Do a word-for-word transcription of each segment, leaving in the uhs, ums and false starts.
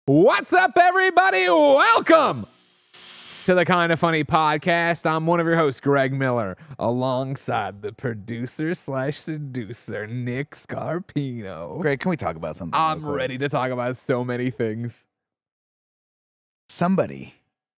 What's up, everybody? Welcome to the Kind of Funny podcast. I'm one of your hosts, Greg Miller, alongside the producer slash seducer, Nick Scarpino. Greg, can we talk about something? I'm ready to talk about so many things. Somebody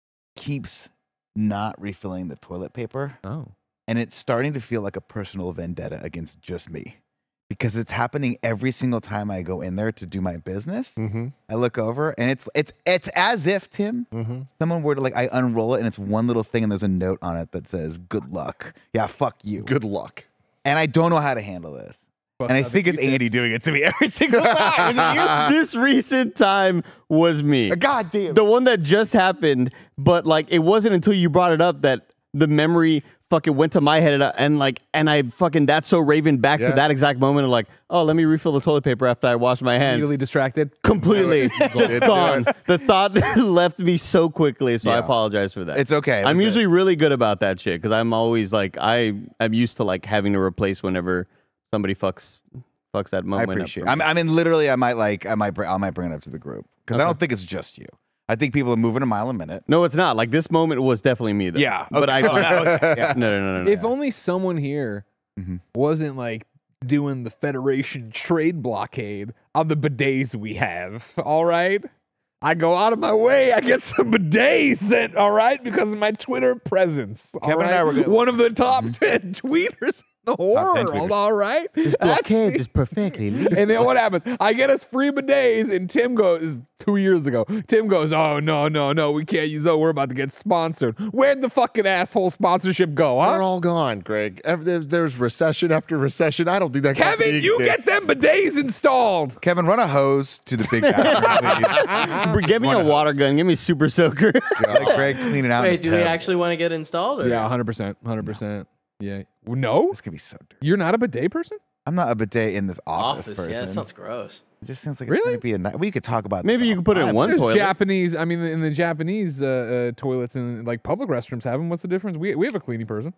keeps not refilling the toilet paper, Oh. and it's starting to feel like a personal vendetta against just me. Because it's happening every single time I go in there to do my business. Mm-hmm. I look over and it's it's it's as if, Tim, Mm-hmm. someone were to like I unroll it and it's one little thing and there's a note on it that says "Good luck." Yeah, fuck you. Good luck. And I don't know how to handle this. Fuck and I other think it's people. Andy doing it to me every single time. Is it you? This recent time was me. God damn. The one that just happened, but like it wasn't until you brought it up that the memory fucking went to my head and, and like and I fucking that's so Raven back Yeah. to that exact moment of like, oh, let me refill the toilet paper after I wash my hands. Immediately distracted. Completely Did just it. gone. The thought left me so quickly, so I Yeah. apologize for that. It's okay. It I'm was usually a- really good about that shit because I'm always like I I'm used to like having to replace whenever somebody fucks fucks that I moment. up appreciate for it. me. I mean, I mean, literally, I might like, I might, bring, I might bring it up to the group because I don't think it's just you. I think people are moving a mile a minute. No, it's not. Like this moment was definitely me though. Yeah, But okay. I Oh, okay. Yeah. no, no, no, no. If only someone here Mhm. wasn't like doing the Federation trade blockade on the bidets we have, all right? I go out of my way. I get some bidets sent, all right, because of my Twitter presence. all Kevin and I right? were gonna- one of the top ten tweeters in the Top ten world, tweeters. all right? This blockade is perfectly legal. And then what happens? I get us free bidets, and Tim goes, two years ago, Tim goes, oh, no, no, no, we can't use that. We're about to get sponsored. Where'd the fucking asshole sponsorship go, huh? They're all gone, Greg. Ev- There's, there's recession after recession. I don't think that company Kevin, you get exists. them bidets installed. Kevin, run a hose to the big bathroom, please. Give me a One water gun. Give me super soaker. Let Greg clean it out. in Wait, the do they tub. actually want to get installed? Or? Yeah, one hundred percent. one hundred percent. Yeah. No? This could be so dirty. You're not a bidet person? I'm not a bidet in this office, Office, person. yeah, that sounds gross. It just sounds like Really? it's gonna be a night. We could talk about. Maybe this you can put it in offline. one There's toilet. Japanese, I mean, in the Japanese uh, uh, toilets and like public restrooms have them. What's the difference? We, we have a cleaning person.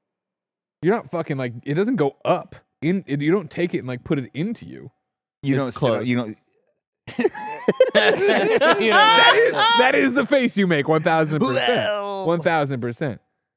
You're not fucking like, it doesn't go up. In it, You don't take it and like put it into you. You It's don't. Sit, close. you don't. that, is, that is the face you make, one thousand percent. one thousand percent.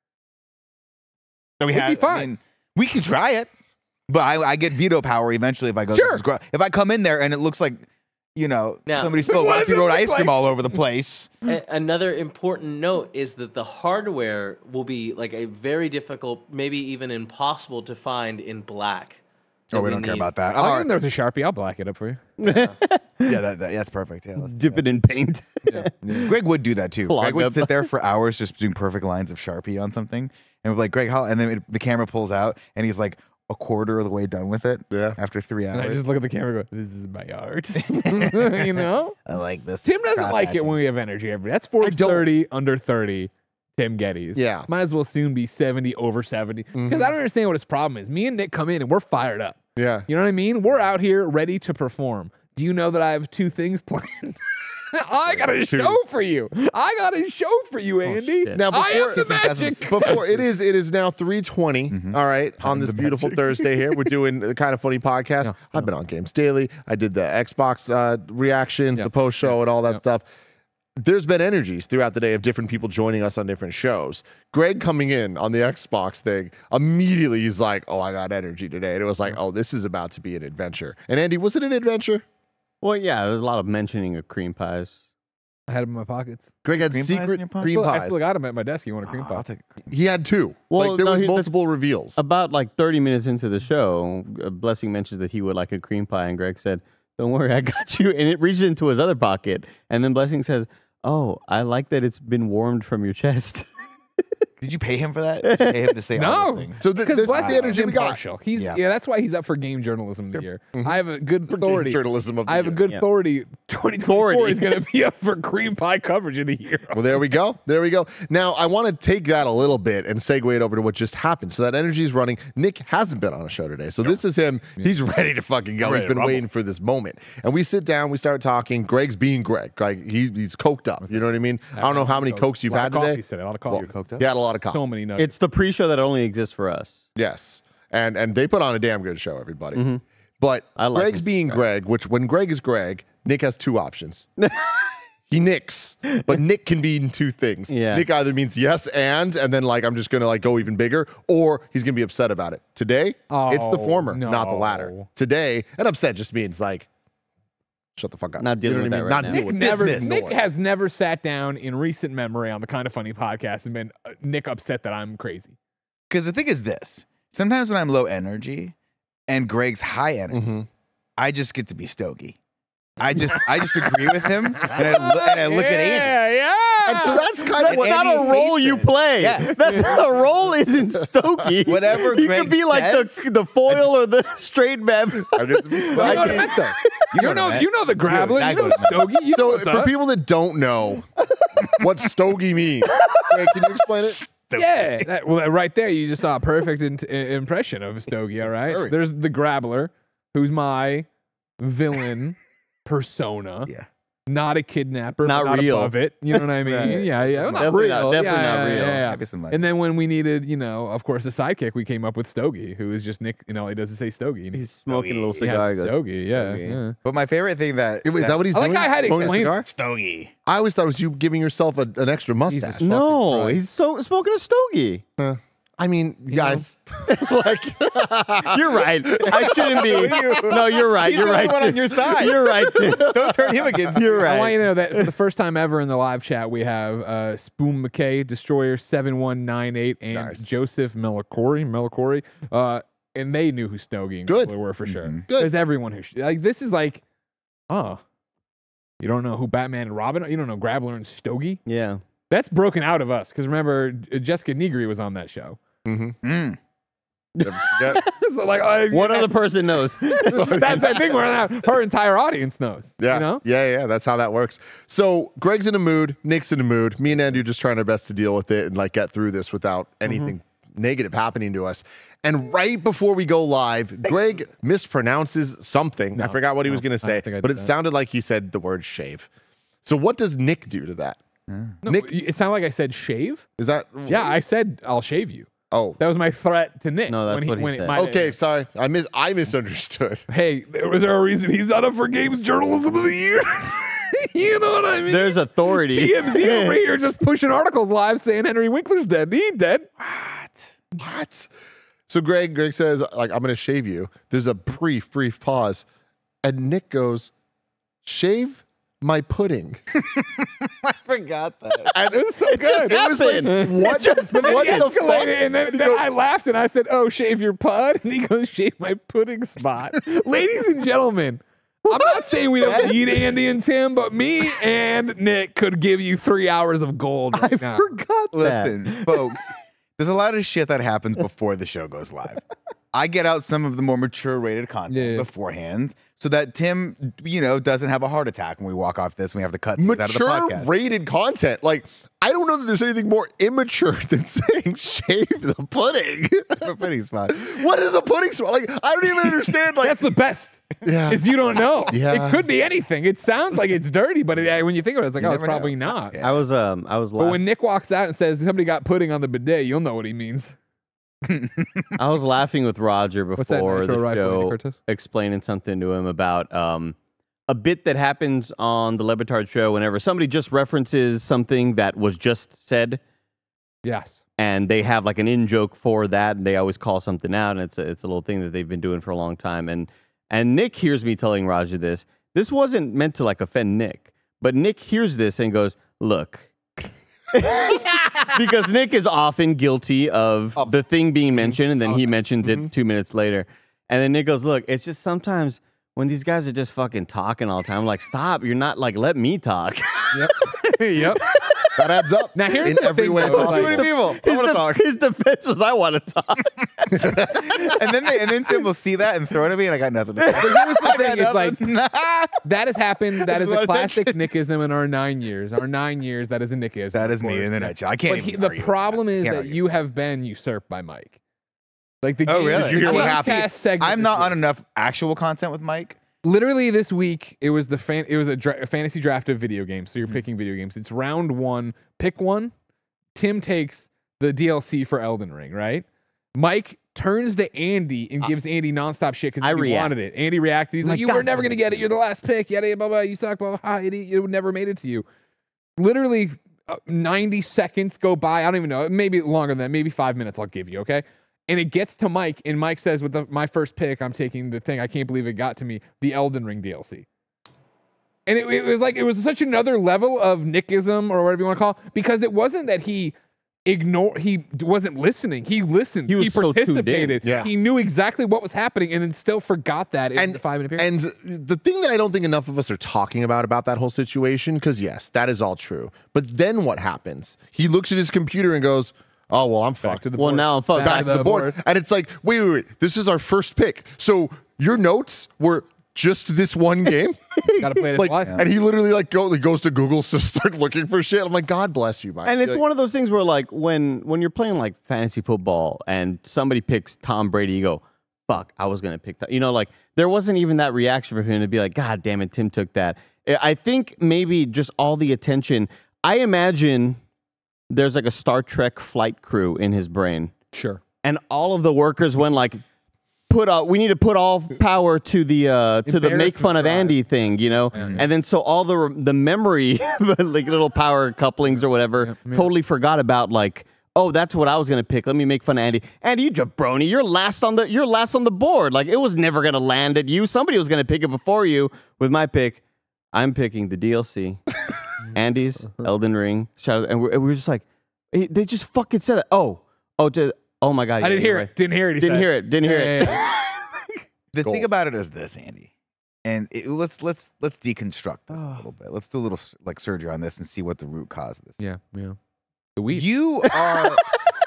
We It'd be have. fine. I mean, we can try it, but I, I get veto power eventually if I go. Sure. This is gro- if I come in there and it looks like, you know, Now- somebody spilled What Rocky does it Road look ice cream like? all over the place. A- another important note is that the hardware will be like a very difficult, maybe even impossible to find in black. Oh, that we don't care need. about that. I'll All get right. in there with a Sharpie. I'll black it up for you. Yeah, that, that, that's perfect. Yeah, let's do Dip it in paint. Yeah. yeah. Greg would do that too. Clog Greg would up. sit there for hours just doing perfect lines of Sharpie on something, and we're like, Greg, how? And then it, the camera pulls out, and he's like a quarter of the way done with it. Yeah. After three And I hours. just look at the camera and go, this is my art. you know? I like this. Tim doesn't like it cross-hatching. when we have energy every day. That's Forbes don't. thirty, under thirty, Tim Geddes. Yeah. Might as well soon be seventy, over seventy. Because Mm-hmm. I don't understand what his problem is. Me and Nick come in and we're fired up. Yeah. You know what I mean? We're out here ready to perform. Do you know that I have two things planned? I got a Two. show for you. I got a show for you, Andy. shit. Now, I am before- the Kissing cousins. magic. Before it is, it is now three twenty. All right, on this the beautiful magic. Thursday here, we're doing the Kind of Funny podcast. Yeah, I've been on Games Daily. I did the Xbox uh, reactions, Yeah, the post show, yeah, and all that yeah. stuff. There's been energies throughout the day of different people joining us on different shows. Greg coming in on the Xbox thing, immediately he's like, "Oh, I got energy today," and it was like, "Oh, this is about to be an adventure." And Andy, was it an adventure? Well, yeah, there's a lot of mentioning of cream pies. I had them in my pockets. Greg had Cream pies in secret your pocket? cream Still- I pies. still got them at my desk. You want a cream Oh, pie? I'll take a cream. He had two. Well, like there no, was he- the- multiple reveals. About like thirty minutes into the show, uh, Blessing mentions that he would like a cream pie, and Greg said, "Don't worry, I got you." And it reaches into his other pocket, and then Blessing says, "Oh, I like that it's been warmed from your chest." Did you pay him for that? Did you pay him to say all No. those things? So th- Because this is Blessing the is energy we got. impartial. He's yeah. Yeah. That's why he's up for game journalism of the year. I have a good authority. Journalism of the I have a year. good Yeah. authority. twenty twenty-four is going to be up for cream pie coverage of the year. Well, there we go. There we go. Now, I want to take that a little bit and segue it over to what just happened. So that energy is running. Nick hasn't been on a show today. So this is him. He's ready to fucking go. Ready He's to been rumble. waiting for this moment. And we sit down, we start talking. Greg's being Greg. Like he, he's coked up. You know what I mean? I don't know how many cokes you've a lot had of today. coffees today. A lot of coffee. Coked up? He had a lot of coffee. So many nuggets. It's the pre-show that only exists for us. Yes. And and they put on a damn good show, everybody. But I like Greg's him. being Greg, which when Greg is Greg, Nick has two options. he nicks, but Nick can mean two things. Yeah. Nick either means yes and, and then like I'm just gonna like go even bigger, or he's gonna be upset about it. Today, it's the Oh, former, not the latter. no. Today, and upset just means like, shut the fuck up. Not dealing you know with what I that mean? right Not now. deal Nick with never. dismiss. Nick has never sat down in recent memory on the Kind of Funny podcast and been uh, Nick upset that I'm crazy. Because the thing is this: sometimes when I'm low energy, and Greg's high energy, Mhm. I just get to be stogie. I just I just agree with him, and I, lo- and I look at Andy. Yeah, yeah. And so that's kind of That's what not Andy a role hates you it. play. Yeah. That's a role isn't Stokey. Whatever you Greg could be like says, the the foil or the straight man. I get to be You know what I stogie. meant, though. You, know know, what I you know the grappler. exactly You know what I the stogie. You know So what's for up. people that don't know what stogie means, Greg, can you explain it? Yeah, that, well, right there, you just saw a perfect in- impression of a stogie. All right, Very. there's the grappler, who's my villain persona. Yeah. Not a kidnapper, Not but not real. above it. You know what I mean? Right. Yeah, yeah, well, not Definitely real. not- definitely yeah, not yeah, real. yeah, yeah. Give me some money. And then when we needed, you know, of course, a sidekick, we came up with Stogie, who is just Nick. You know, he doesn't say Stogie. and he- He's smoking a little Stogie. he has cigar. a He goes, Stogie, yeah, Stogie. yeah. But my favorite thing that Is that what he's I like doing? how I had to Smoking a explain- cigar? stogie. I always thought it was you giving yourself a, an extra mustache. Jesus. No, Christ. he's so smoking a stogie. Huh. I mean, guys, like, You're right. I shouldn't be. No, you're right. He's You're the right. only one on Tim. your side. You're right. Tim. Don't turn him against You're I want right. you to know that for the first time ever in the live chat, we have uh, Spoon McKay, Destroyer seven one nine eight, and Nice. Joseph Melicori, Melicori, uh, and they knew who Stogie and Good. Grappler were for sure. Mhm. Good. There's everyone who sh- like this is like, oh, you don't know who Batman and Robin are? You don't know Grappler and Stogie? Yeah. That's broken out of us because remember J- Jessica Negri was on that show. mhm. Mm. Yeah. So like, oh, One other person knows. that's the thing where now her entire audience knows. Yeah, you know. yeah, yeah. That's how that works. So Greg's in a mood, Nick's in a mood. Me and Andy are just trying our best to deal with it and like get through this without anything negative happening to us. And right before we go live, Greg mispronounces something. I No, forgot what he was no, going to I say, think I but did it that. sounded like he said the word shave. So what does Nick do to that? No, Nick- it sounded like I said shave. Is that Yeah, I said I'll shave you. Oh, That was my threat to Nick. No, that's when he, what he when it- said. my- okay. Sorry, I mis I misunderstood. Hey, there was there a reason he's not up for Games Journalism of the Year? You know what I mean? There's authority. T M Z over here just pushing articles live saying Henry Winkler's dead. He ain't dead. What? What? So Greg, Greg says, like, I'm gonna shave you. There's a brief, brief pause, and Nick goes, "Shave my pudding." I forgot that. And It was so good. It was like, what? But then what he the fuck? escalated, and then, And he then goes, I laughed and I said, "Oh, shave your pud." And he goes, "Shave my pudding spot." Ladies and gentlemen, I'm not saying we don't need Andy and Tim, but me and Nick could give you three hours of gold right I now. forgot that. Listen, folks, there's a lot of shit that happens before the show goes live. I get out some of the more mature rated content Yeah. beforehand so that Tim, you know, doesn't have a heart attack when we walk off this and we have to cut things out of the mature podcast. rated content. Like, I don't know that there's anything more immature than saying shave the pudding. The pudding spot. What is a pudding spot? Like, I don't even understand. Like, That's the best. yeah. Is you don't know. Yeah. It could be anything. It sounds like it's dirty, but it, when you think about it, it's like, You oh, it's never know. probably not. Yeah. I was um I was But laugh- when Nick walks out and says somebody got pudding on the bidet, you'll know what he means. I was laughing with Roger What's that before nitro the rifle, Andy show, Cortez? explaining something to him about um a bit that happens on the Levitard show whenever somebody just references something that was just said, Yes. and they have like an in joke for that, and they always call something out, and it's a, it's a little thing that they've been doing for a long time. And and Nick hears me telling Roger this. This wasn't meant to like offend Nick, but Nick hears this and goes, "Look." Because Nick is often guilty of Of- the thing being mentioned, and then he Okay. mentions it Mhm. two minutes later. And then Nick goes, "Look, it's just sometimes when these guys are just fucking talking all the time, I'm like, stop, you're not like, let me talk." Yep. yep. That adds up. Now, here's in the every thing, way though, is possible. like- Too many people. I His, want to def- talk. his defense was, I want to talk. and then they, and then Tim will see that and throw it at me, and I got nothing to say. But here's the I got thing, it's like nothing. that has happened. That That's is a lot a of classic tension. Nickism in our nine years. Our nine years, that is a Nickism. That of is me course. in a nutshell. I can't But even he, the argue with problem that. is Can't that argue. you have been usurped by Mike. Like the Oh, game, really? the Did you hear what Game happened? Pass segment I'm this not week. on enough actual content with Mike. Literally this week, it was the fan. It was a, dra- a fantasy draft of video games. Mm-hmm. So you're picking video games. It's round one. Pick one. Tim takes the D L C for Elden Ring. Right. Mike turns to Andy and gives Andy nonstop shit because I he react. wanted it. Andy reacted. He's I'm like, like, "You God were never damn gonna it, get it. dude." You're the last pick. Yada yada blah blah. You suck. Blah blah. blah idiot. You never made it to you." literally uh, ninety seconds go by. I don't even know. Maybe longer than that. Maybe five minutes I'll give you, okay? And it gets to Mike, and Mike says, with the, my first pick, I'm taking the thing. I can't believe it got to me, the Elden Ring D L C. And it, it was like, it was such another level of Nickism or whatever you want to call it, because it wasn't that he ignored, he wasn't listening. He listened. He was he so tuned in. participated. Yeah. He knew exactly what was happening and then still forgot that in And- the five minute period. And the thing that I don't think enough of us are talking about about that whole situation, because yes, that is all true. But then what happens? He looks at his computer and goes, "Oh well, I'm Back fucked." to the Well, board. now I'm fucked. Back to the board. And it's like, wait, wait, wait. This is our first pick. So your notes were just this one game? Got to play it like, twice. and he literally like go, he goes to Google to start looking for shit. I'm like, God bless you, Mike. And it's Like, one of those things where, like, when when you're playing like fantasy football and somebody picks Tom Brady, you go, "Fuck, I was gonna pick that." You know, like there wasn't even that reaction for him to be like, "God damn it, Tim took that." I I think maybe just all the attention. I imagine there's like a Star Trek flight crew in his brain, Sure. and all of the workers went like, put all, we need to put all power to the uh to the make fun of Embarrassment Andy thing, you know. And then so all the the memory like little power couplings or whatever Yeah, yeah. totally forgot about, like, oh, that's what I was gonna pick. Let me make fun of Andy. Andy, you jabroni, you're last on the you're last on the board. Like it was never gonna land at you. Somebody was gonna pick it before you. With my pick, I'm picking the D L C. Andy's Elden Ring. Shadow, and we're, and we're just like, eh, they just fucking said it. Oh, oh, to, oh my god! I yeah, didn't you're hear right. it. Didn't hear it. He Didn't said. hear it. Didn't hear Yeah, it. yeah, yeah. The Gold. thing about it is this, Andy, and it, let's let's let's deconstruct this a little bit. Let's do a little like surgery on this and see what the root cause of this. Yeah, yeah. The weed. You are.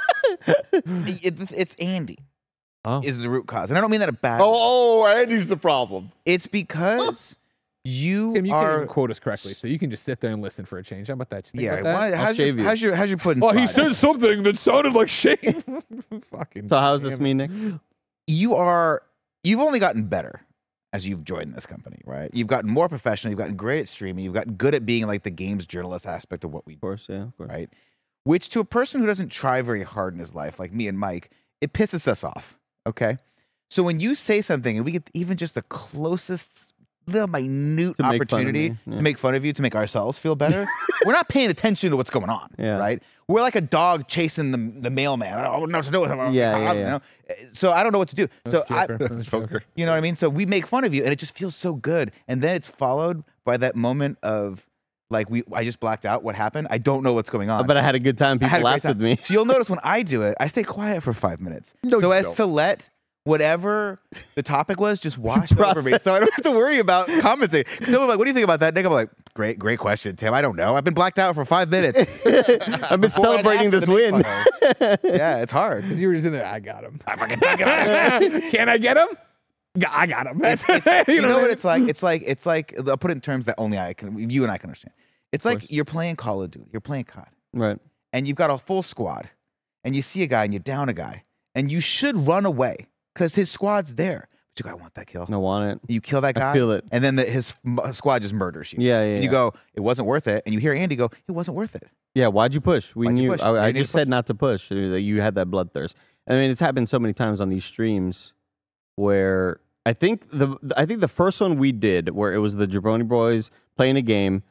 it, it's Andy Oh. is the root cause, and I don't mean that a bad. oh, oh, Andy's the problem. It's because you Tim, you can't are. even quote us correctly, so you can just sit there and listen for a change. How about that? Just think Yeah, about that. why, how's, your, shave you. how's your how's your pudding? Well, he spot? said something that sounded like shame. Fucking. So how's this damn mean, it. Nick? You are. You've only gotten better as you've joined this company, right? You've gotten more professional. You've gotten great at streaming. You've gotten good at being like the games journalist aspect of what we Of do, course, yeah, of course. right? Which to a person who doesn't try very hard in his life, like me and Mike, it pisses us off. Okay, so when you say something and we get even just the closest little minute To make fun of opportunity me, yeah. to make fun of you, to make ourselves feel better, we're not paying attention to what's going on, Yeah. right? We're like a dog chasing the the mailman. I don't know what to do with him. Yeah, yeah, You yeah. know? So I don't know what to do. So That's I, Joker. That's Joker. you know what I mean? So we make fun of you, and it just feels so good. And then it's followed by that moment of like, we I just blacked out. What happened? I don't know what's going on. But I had a good time. I had People a great laughed time. with me. So you'll notice when I do it, I stay quiet for five minutes. No, so you as don't. to let whatever the topic was just wash over me, so I don't have to worry about commenting. They'll be like, "What do you think about that?" Nick, I'm like, "Great, great question, Tim. I don't know. I've been blacked out for five minutes. I've been Before and celebrating after this the make win. fun of. Yeah, it's hard. Because you were just in there. I got him. I fucking I got it. Can I get him? G- I got him. It's, it's, you, know, what I what mean? it's like? It's like it's like I'll put it in terms that only I can, you and I can understand. It's like course. you're playing Call of Duty. You're playing C O D. Right. And you've got a full squad, and you see a guy and you down a guy, and you should run away because his squad's there. But you go, I want that kill. I want it. You kill that guy, I feel it. and then the, his m- squad just murders you. Yeah, yeah. And you yeah. go, it wasn't worth it. And you hear Andy go, it wasn't worth it. Yeah, why'd you push? We Why'd you knew. push? I, You I didn't just said not to push. uh, that You had that bloodthirst. I mean, it's happened so many times on these streams where I think the I think the first one we did where it was the Jabroni Boys playing a game,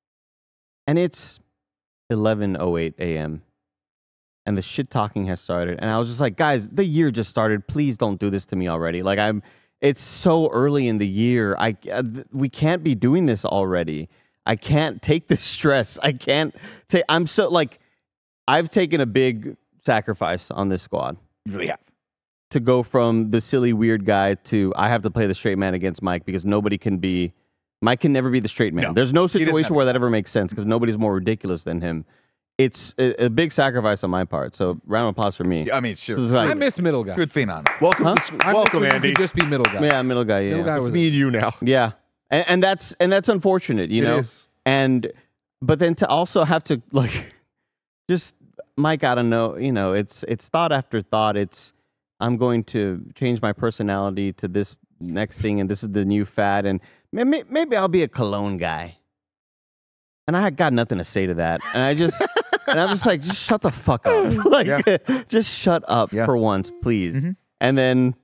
and it's eleven oh eight a.m. and the shit talking has started, and I was just like, guys, the year just started. Please don't do this to me already. Like I'm, it's so early in the year. I uh, th- we can't be doing this already. I can't take the stress. I can't take. I'm so like, I've taken a big sacrifice on this squad You really have. to go from the silly weird guy to I have to play the straight man against Mike because nobody can be. Mike can never be the straight man. No, There's no doesn't have situation to where be. that ever makes sense because nobody's more ridiculous than him. It's a, a big sacrifice on my part. So round of applause for me. I mean, sure. This is like- I miss middle guy. Truth being honest. Welcome, Huh? to, I miss welcome, when you Andy. could just be middle guy. Yeah, middle guy. Yeah, Middle guy It's was me and you now. yeah, and, and that's and that's unfortunate, you It know. is. And but then to also have to like just Mike, I don't know, you know, it's it's thought after thought. It's I'm going to change my personality to this next thing, and this is the new fad, and maybe maybe I'll be a cologne guy. And I got nothing to say to that, and I just and I'm just like, just shut the fuck up, like Yeah. just shut up Yeah. for once, please. Mhm. And then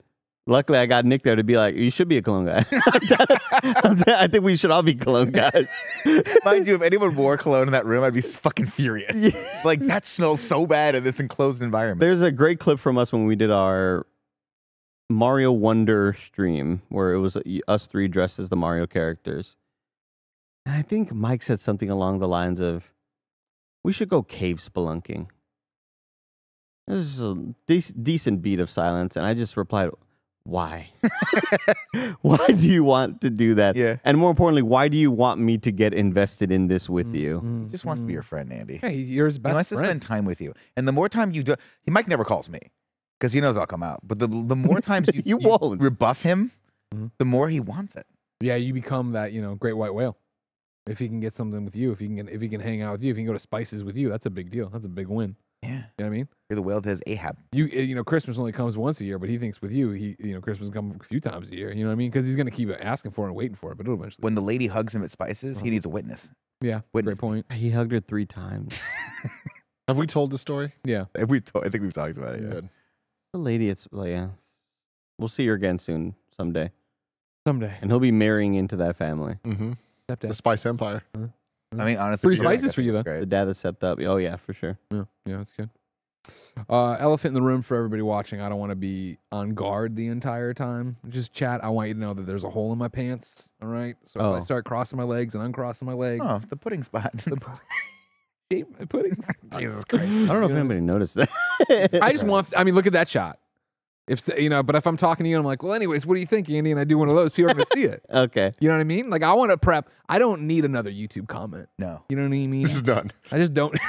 Luckily, I got Nick there to be like, you should be a cologne guy. I think we should all be cologne guys. Mind you, if anyone wore cologne in that room, I'd be fucking furious. Like, that smells so bad in this enclosed environment. There's a great clip from us when we did our Mario Wonder stream where it was us three dressed as the Mario characters. And I think Mike said something along the lines of, we should go cave spelunking. This is a de- decent beat of silence. And I just replied, why? Why do you want to do that? Yeah. And more importantly, why do you want me to get invested in this with you? Mm, He just wants to be your friend, Andy. Hey, you're his He best wants to friend. spend time with you. And the more time you do, he Mike never calls me because he knows I'll come out. But the the more times you, You won't. rebuff him, Mhm. the more he wants it. Yeah, you become that, you know, great white whale. If he can get something with you, if he can get, if he can hang out with you, if he can go to Spices with you, that's a big deal. That's a big win. Yeah. You know what I mean? You're the whale that has Ahab. You uh, you know, Christmas only comes once a year, but he thinks with you, he you know, Christmas comes a few times a year. You know what I mean? Because he's gonna keep asking for it and waiting for it, but it'll eventually. When the lady hugs him at Spices, Uh-huh. he needs a witness. yeah, witness great point. He hugged her three times. Have we told the story? Yeah, We to- I think we've talked about it. Yeah. Good. The lady, it's, well, yeah. We'll see her again soon, someday. someday. And he'll be marrying into that family. Mm-hmm. The Stepdad. Spice Empire. I mean, honestly, Free yeah, I Spices guess for you, it's though. The Great. dad that stepped up. Oh, yeah, for sure. Yeah, yeah, that's good. Uh, elephant in the room for everybody watching. I don't want to be on guard the entire time. Just chat. I want you to know that there's a hole in my pants. All right. So Oh. if I start crossing my legs and uncrossing my legs, Oh, the pudding spot. the pu- shape my puddings. Jesus Christ. I don't know if anybody noticed that. I just want. I mean, look at that shot. If s- you know, but if I'm talking to you, and I'm like, well, anyways, what do you think, Andy? And I do one of those, people are gonna see it. Okay. You know what I mean? Like, I want to prep. I don't need another YouTube comment. No. You know what I mean? This is done. I just don't.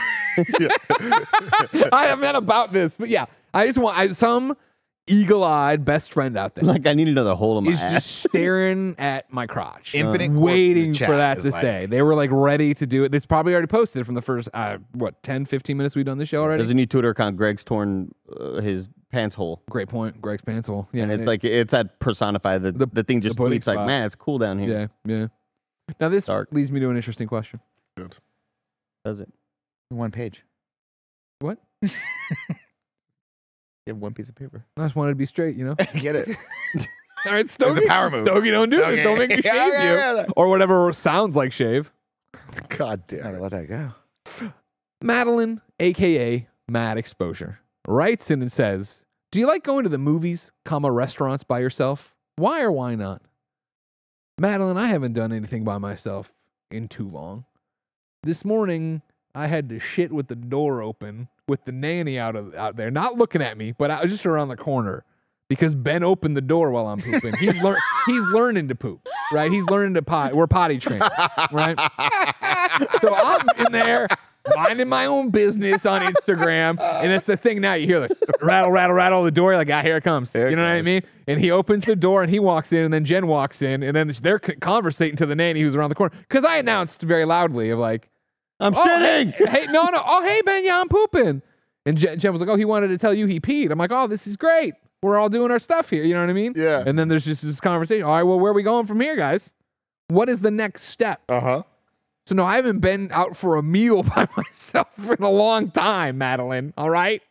I am not about this, but yeah, I just want I, some eagle-eyed best friend out there Like, I need another hole in my is ass. just staring at my crotch, Infinite corpse in the waiting chat for that is to like- stay. They were like ready to do it. It's probably already posted from the first uh, what ten, fifteen minutes we've done the show already. There's a new Twitter account. Greg's torn uh, his pants hole. Great point, Greg's pencil. Yeah, and it's it- like, it's that personified. The, The- the, thing just pudding tweets like, spot. man, it's cool down here. yeah, yeah. Now this Dark. leads me to an interesting question. Good. Does it? One page. What? You have one piece of paper. I just wanted to be straight, you know. Get it? All right, It's Stogie. a power move. Stogie, don't do Stogie. it. Don't make me shave Yeah, yeah, you, yeah, yeah. or whatever sounds like shave. God I damn gotta it. let that go. Madeline, aka Mad Exposure, writes in and says, "Do you like going to the movies, comma restaurants by yourself? Why or why not?" Madeline, I haven't done anything by myself in too long. This morning, I had to shit with the door open with the nanny out of out there, not looking at me, but I was just around the corner because Ben opened the door while I'm pooping. He's lear- he's learning to poop, right? He's learning to potty. We're potty trained, right? So I'm in there minding my own business on Instagram, and it's the thing now. You hear the rattle, rattle, rattle the door. You're like, ah, here it comes. Here it you know what I comes. mean? And he opens the door, and he walks in, and then Jen walks in, and then they're c- conversating to the nanny who's around the corner. Because I announced very loudly of like, I'm oh, shitting. Hey, hey, no, no. Oh, hey, Ben, yeah, I'm pooping. And Jen, Jen was like, oh, he wanted to tell you he peed. I'm like, oh, this is great. We're all doing our stuff here. You know what I mean? Yeah. And then there's just this conversation. All right, well, where are we going from here, guys? What is the next step? Uh huh. So no, I haven't been out for a meal by myself in a long time, Madeline. All right?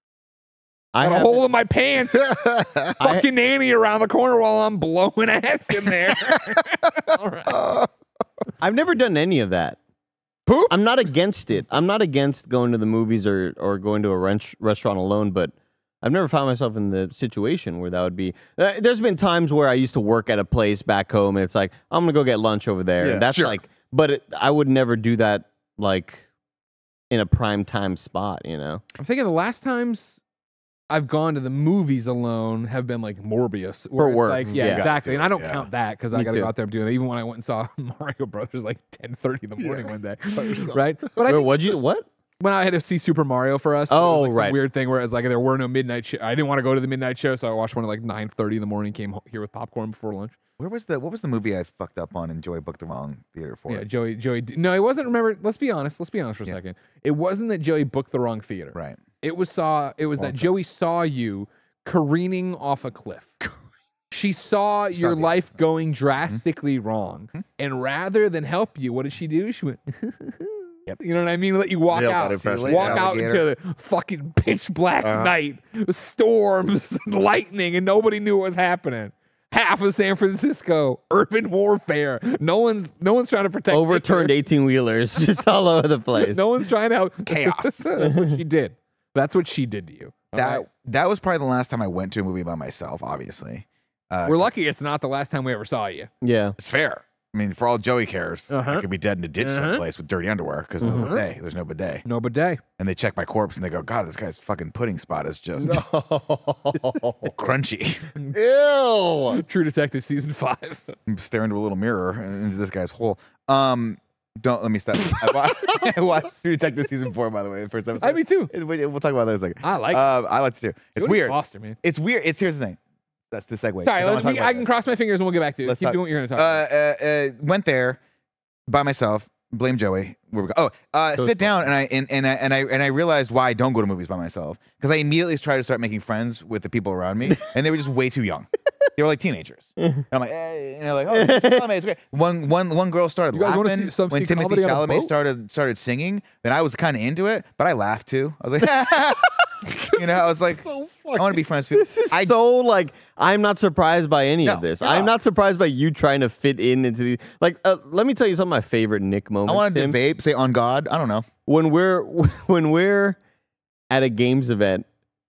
I Got a have, hole in my pants. I, Fucking nanny around the corner while I'm blowing ass in there. All right. I've never done any of that. Poop? I'm not against it. I'm not against going to the movies or, or going to a rent- restaurant alone, but I've never found myself in the situation where that would be. Uh, there's been times where I used to work at a place back home, and it's like, I'm going to go get lunch over there. Yeah, and that's sure. like, but it, I would never do that like in a prime time spot, you know? I'm thinking the last times I've gone to the movies alone have been like Morbius. where For it's work, Like, yeah, yeah. exactly. And I don't Yeah. count that because I Me got to too. go out there and do it. Even when I went and saw Mario Brothers like ten thirty in the morning Yeah. one day. By yourself. Right? But I Wait, think what'd you, what? when I had to see Super Mario for us, it Oh, was like some right. weird thing where it's like there were no midnight show. I didn't want to go to the midnight show, so I watched one at like nine thirty in the morning, came ho- here with popcorn before lunch. Where was the what was the movie I fucked up on and Joey booked the wrong theater for? Yeah, Joey, Joey, d- no, it wasn't, remember, let's be honest, let's be honest for a Yeah. second. It wasn't that Joey booked the wrong theater. Right. It was saw. It was Long that time. Joey saw you careening off a cliff. She saw Saw your the life accident. going drastically wrong, Mhm. and rather than help you, what did she do? She went, Yep. You know what I mean? Let you walk Nailed that out, impression. walk Yeah. out into Alligator. the fucking pitch black Uh-huh. night, storms, lightning, and nobody knew what was happening. Half of San Francisco, urban warfare. No one's no one's trying to protect. Overturned eighteen wheelers just all over the place. No one's trying to help. Chaos. That's what she did. That's what she did to you. all That right? that was probably the last time I went to a movie by myself. Obviously, uh, We're 'cause lucky it's not the last time we ever saw you. Yeah. It's fair. I mean, for all Joey cares, Uh-huh. I could be dead in a ditch Uh-huh. someplace with dirty underwear because no Mhm. bidet. There's no bidet, No bidet. and they check my corpse and they go, "God, this guy's fucking pudding spot is just No. crunchy." Ew. True Detective season five. I'm staring into a little mirror and into this guy's hole. Um, don't let me stop. I watched, I watched True Detective season four, by the way, the first episode. I me too. It- we- We'll talk about that in a second. I like. Um, I like to too. It's Jodie weird. Foster, man. It's weird. It's here's the thing. That's the segue. 'cause Sorry, I wanna let's, talk we, about I can this. cross my fingers and we'll get back to it. Let's Keep talk- doing what you're going to Uh, talk about. uh, uh, went there by myself. Blame Joey. Where we go? Oh, uh, So sit it's down and I and, and I and I and I realized why I don't go to movies by myself because I immediately tried to start making friends with the people around me, and they were just way too young. They were like teenagers. And I'm like, eh, and they're like, oh, Chalamet, it's great. One one one girl started You guys wanna laughing see some when see Timothy comedy on a Chalamet boat? started started singing. Then I was kind of into it, but I laughed too. I was like, you know, I was like, So I fucking. want to be friends with This people. is I so like I'm not surprised by any No, of this. no. I'm not surprised by you trying to fit in into the like. Uh, let me tell you some of my favorite Nick I moments. wanted to Tim. vape, say on God. I don't know. when we're when we're at a games event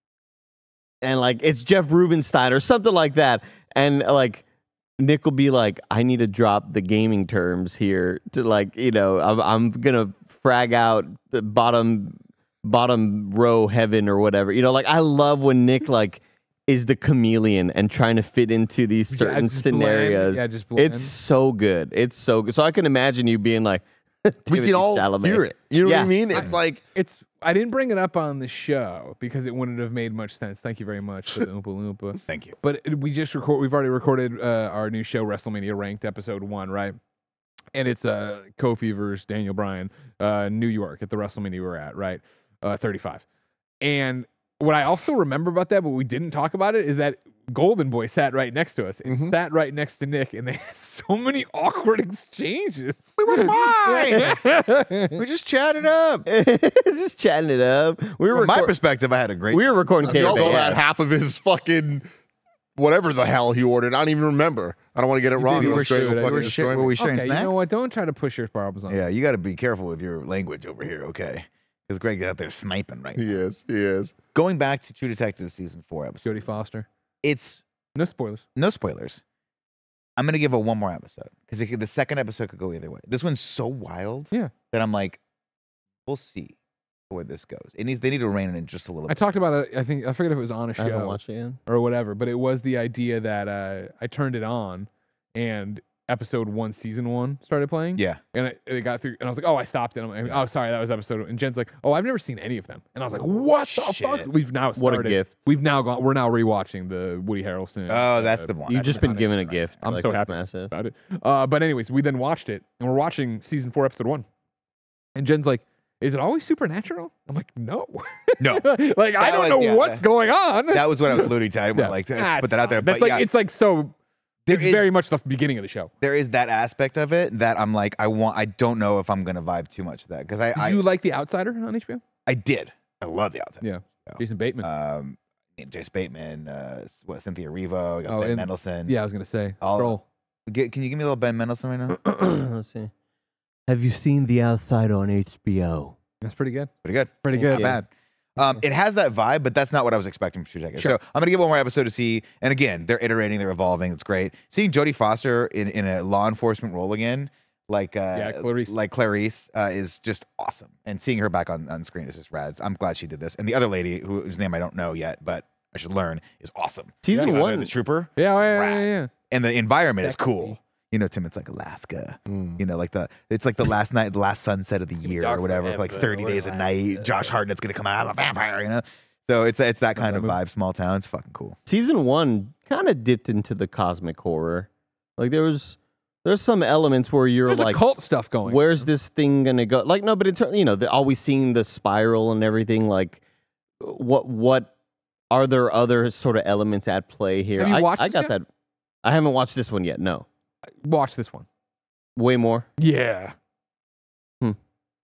and like it's Jeff Rubenstein or something like that, and like Nick will be like, "I need to drop the gaming terms here to like you know I'm I'm gonna frag out the bottom bottom row heaven or whatever." You know, like I love when Nick like is the chameleon and trying to fit into these Yeah, certain just blend. scenarios. Yeah, just blend. It's so good. It's so good. So I can imagine you being like, We Timothy can all Chalamet. hear it. You know Yeah. what I mean? It's like It's. I didn't bring it up on the show because it wouldn't have made much sense. Thank you very much for the Oompa Loompa. Thank you. But it- we just record. We've already recorded uh, our new show, WrestleMania Ranked, episode one, right? And it's uh, Kofi versus Daniel Bryan, uh, New York at the WrestleMania we were at, right? Uh, thirty-five. And what I also remember about that, but we didn't talk about it, is that Golden Boy sat right next to us and Mhm. sat right next to Nick, and they had so many awkward exchanges. We were fine. fine. We're just chatting up. Just chatting it up. We were From my record- perspective, I had a great. we were recording he also K had half of his fucking whatever the hell he ordered. I don't even remember. I don't want to get it wrong. did. He You went were straight shit- to you fucking were destroy shit- me. were we sharing Okay, you snacks? know what? Don't try to push your problems on me. Yeah, you got to be careful with your language over here, okay? Because Greg out there sniping right now. He is. He is. Going back to True Detective season four episode, Jodie Foster. it's No spoilers. no spoilers. I'm gonna give it one more episode because the second episode could go either way. This one's so wild, Yeah. that I'm like, we'll see where this goes. It needs they need to rein it in just a little I bit. talked about it. I think I forget if it was on a I haven't show watched it yet. or whatever, but it was the idea that uh, I turned it on and episode one, season one started playing. Yeah, And it, it got through, and I was like, "Oh, I stopped it." I'm like, "Oh, sorry, that was episode." And Jen's like, "Oh, I've never seen any of them." And I was like, "What the Shit. fuck?" We've now What started. a gift. We've now gone. We're now rewatching the Woody Harrelson. oh, that's uh, the one. You've That's just the been one. given a gift. I'm Like, so it's happy massive. about it. Uh, but anyways, we then watched it, and we're watching season four, episode one. And Jen's like, "Is it always supernatural?" I'm like, "No, No. like I That don't was- know yeah, what's that- going on." That was what I was alluding to. I didn't Yeah. want to like Ah, to put it's that out there, fine. That's but like yeah, it's like so. there It's is very much the beginning of the show. there is that aspect of it that I'm like, I want. I don't know if I'm gonna vibe too much with that because I Did I, you like The Outsider on H B O? I did. I love the outside. Yeah, Yeah. Jason Bateman. Um, Jace Bateman, uh, what Cynthia Erivo, we got Oh, Ben and- Mendelsohn. yeah, I was gonna say. All- Scroll. Get, can you give me a little Ben Mendelsohn right now? Let's see. Have you seen The Outside on H B O? That's pretty good. Pretty good. Pretty Yeah. good. Not bad. Um, it has that vibe, but that's not what I was expecting from True Detective. Sure. So I'm gonna give one more episode to see. And again, they're iterating, they're evolving. It's great seeing Jodie Foster in, in a law enforcement role again, like uh, Yeah, Clarice. like Clarice, uh, is just awesome. And seeing her back on, on screen is just rad. I'm glad she did this. And the other lady, who, whose name I don't know yet, but I should learn, is awesome. Season Uh, one. the trooper, Yeah, yeah, yeah, rad. yeah, yeah. and the environment is Sexy. cool. You know, Tim, it's like Alaska. Mm. You know, like the it's like the last night, the last sunset of the year dark or whatever, for like forever, thirty days a or night. Josh Hartnett's gonna come out, I'm a vampire, you know. So it's it's that kind that of movie. vibe, small town. It's fucking cool. Season one kind of dipped into the cosmic horror. Like there was, there's some elements where you're There's like, occult stuff going. where's this thing gonna go? Like no, but in ter- you know, the, always seeing the spiral and everything. Like, what what are there other sort of elements at play here? Have you I, watched I this got yet? that. I haven't watched this one yet. No, Watch this one. way more. Yeah. Hmm.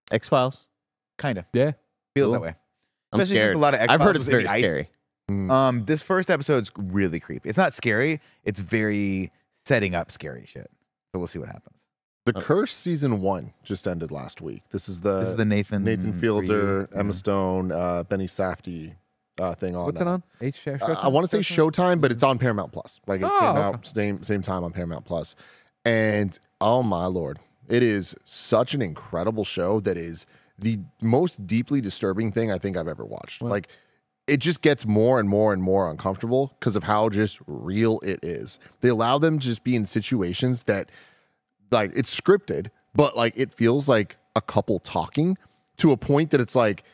X Files. Kind of Yeah. feels Cool. that way. I'm Especially since scared. a lot of I've X-Files heard was it's in the very ice. scary. Mm. Um, this first episode's really creepy. It's not scary. It's very setting up scary shit. So we'll see what happens. The Curse season one just ended last week. This is the This is the Nathan Nathan Fielder, Reed, Emma yeah. Stone, uh, Benny Safdie uh, thing on. What's it uh, on? H. Uh, Showtime? I want to say Showtime? Showtime, but it's on Paramount Plus. Like it Oh, came okay. out same same time on Paramount Plus. And oh my lord, it is such an incredible show that is the most deeply disturbing thing I think I've ever watched. Wow. Like it just gets more and more and more uncomfortable because of how just real it is. They allow them to just be in situations that like it's scripted, but like it feels like a couple talking to a point that it's like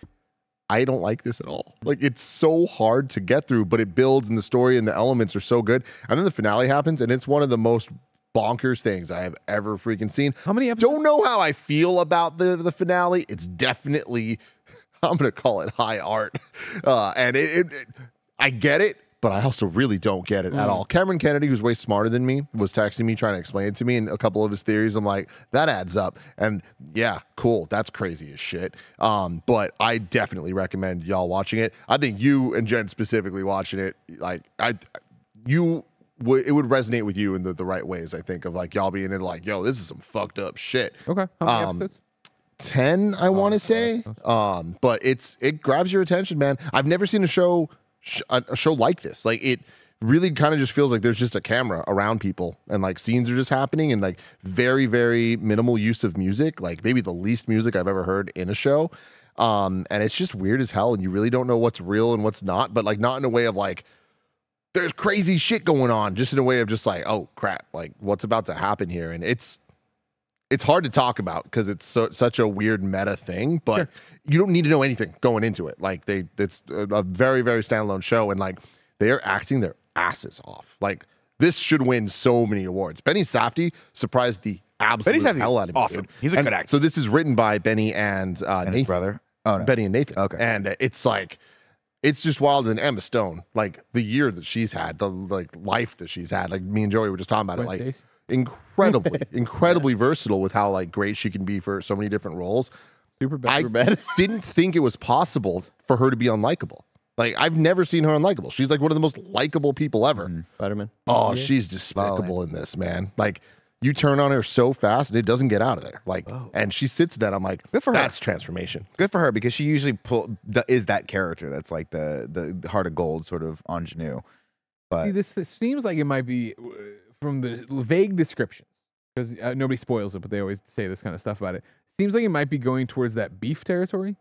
I don't like this at all. Like it's so hard to get through, but it builds and the story and the elements are so good. And then the finale happens and it's one of the most bonkers things I have ever freaking seen. How many episodes? Don't know how I feel about the the finale. It's definitely I'm gonna call it high art, uh, and it, it, it I get it, but I also really don't get it at all. Cameron Kennedy, who's way smarter than me, was texting me trying to explain it to me and a couple of his theories. I'm like, that adds up, and yeah, cool, that's crazy as shit. Um, but I definitely recommend y'all watching it. I think you and Jen specifically watching it, like I, you. Would it would resonate with you in the, the right ways, I think, of like y'all being in like, yo, this is some fucked up shit. Okay. How many Um, episodes? ten, I want to say. Um, but it's it grabs your attention, man. I've never seen a show sh- a, a show like this. Like it really kind of just feels like there's just a camera around people and like scenes are just happening and like very very minimal use of music, like maybe the least music I've ever heard in a show. Um, and it's just weird as hell, and you really don't know what's real and what's not, but like not in a way of like there's crazy shit going on, just in a way of just like, oh crap, like what's about to happen here. And it's it's hard to talk about because it's so, such a weird meta thing, but Sure. you don't need to know anything going into it. Like they, it's a, a very, very standalone show, and like they are acting their asses off. Like this should win so many awards. Benny Safdie surprised the absolute Safdie's hell out of me. awesome. dude. He's a And good actor. So this is written by Benny and uh, And his Nathan, brother. Oh no. Benny and Nathan. Okay. And it's like, it's just wild. And Emma Stone, like the year that she's had, the like life that she's had. Like me and Joey were just talking about it. Gwen Like Stacy? incredibly, incredibly versatile with how like great she can be for so many different roles. Super bad. I Super bad. didn't think it was possible for her to be unlikable. Like I've never seen her unlikable. She's like one of the most likable people ever. Spider-Man. Oh, she's despicable in this, man. Like you turn on her so fast and it doesn't get out of there. Like, and she sits there. I'm like, Good for her. that's transformation. Good for her because she usually pull the, is that character that's like the the heart of gold sort of ingenue. But See, this, this seems like it might be uh, from the vague descriptions, because uh, nobody spoils it, but they always say this kind of stuff about it. Seems like it might be going towards that beef territory.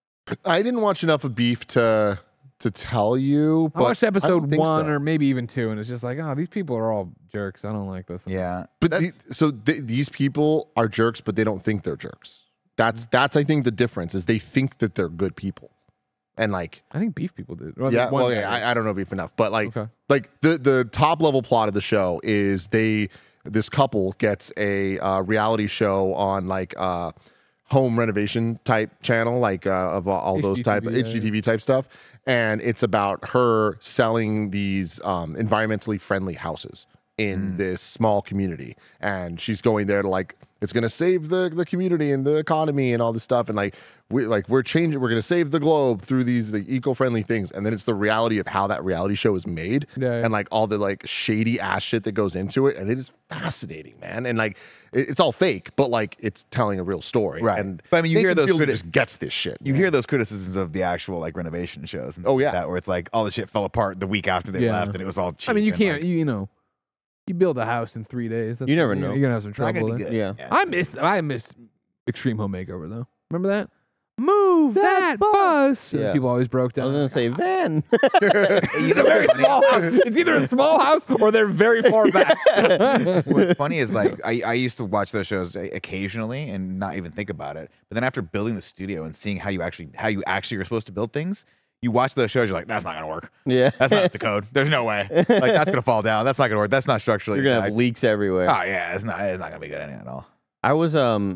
I didn't watch enough of Beef to to tell you. I But watched don't episode think one so. or maybe even two, and it's just like, oh, these people are all jerks. I don't like this. yeah, But that's, the, so th- these people are jerks, but they don't think they're jerks. That's that's I think the difference is they think that they're good people, and like I think beef people did. Well, yeah, one well guy yeah, did. I, I don't know Beef enough, but like Okay. like the the top level plot of the show is they this couple gets a uh, reality show on like uh home renovation type channel, like uh, of all, all those type of H G T V, yeah, H G T V type stuff, and it's about her selling these um, environmentally friendly houses in this small community, and she's going there to like it's gonna save the the community and the economy and all this stuff, and like we like we're changing, we're gonna save the globe through these the eco-friendly things, and then it's the reality of how that reality show is made, Yeah, yeah. and like all the like shady ass shit that goes into it, and it is fascinating, man, and like it- it's all fake, but like it's telling a real story, Right. And But, I mean, you hear Nathan those Fielder criti- just gets this shit. you man. hear those criticisms of the actual like renovation shows. And Oh, yeah. that where it's like all the shit fell apart the week after they Yeah. left, and it was all cheap. I mean, you and, can't. like, You, you know, you build a house in three days. That's, You never you're, know. You're gonna have some it's not trouble. gonna be there. good. Yeah. I miss. I miss Extreme Home Makeover though. Remember that? Move that, bus. And Yeah. People always broke I down. was gonna say Van. It's a very small house. It's either a small house or they're very far back. What's funny is like I, I used to watch those shows occasionally and not even think about it. But then after building the studio and seeing how you actually how you actually are supposed to build things, you watch those shows, you're like, that's not gonna work. Yeah. That's not up to code. There's no way. Like that's gonna fall down. That's not gonna work. That's not structurally. You're gonna have I- leaks everywhere. Oh yeah, it's not. It's not gonna be good at all. I was um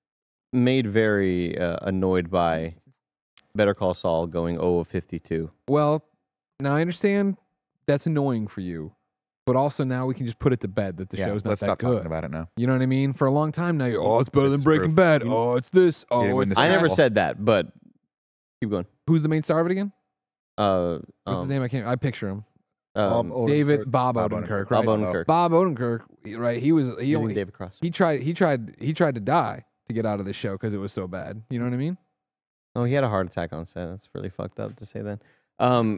made very uh, annoyed by Better Call Saul going oh of fifty-two. Well, now I understand that's annoying for you, but also now we can just put it to bed that the Yeah, show's not let's that stop good. talking about it now. You know what I mean? For a long time now, you're, oh, it's better than It's Breaking proof. Bad. Oh, it's this. Oh, didn't win it's the I that. never Scrabble. said that, but keep going. Who's the main star of it again? Uh, What's his um, name? I can't. I picture him. um, Bob David Odenkirk. Bob Bob Odenkirk. Odenkirk. Right. Bob Odenkirk. Bob Odenkirk. Right. He was. He Maybe only. David Cross. He tried. He tried. He tried to die to get out of this show because it was so bad. You know what I mean? Oh, he had a heart attack on set. That's really fucked up to say that. Um,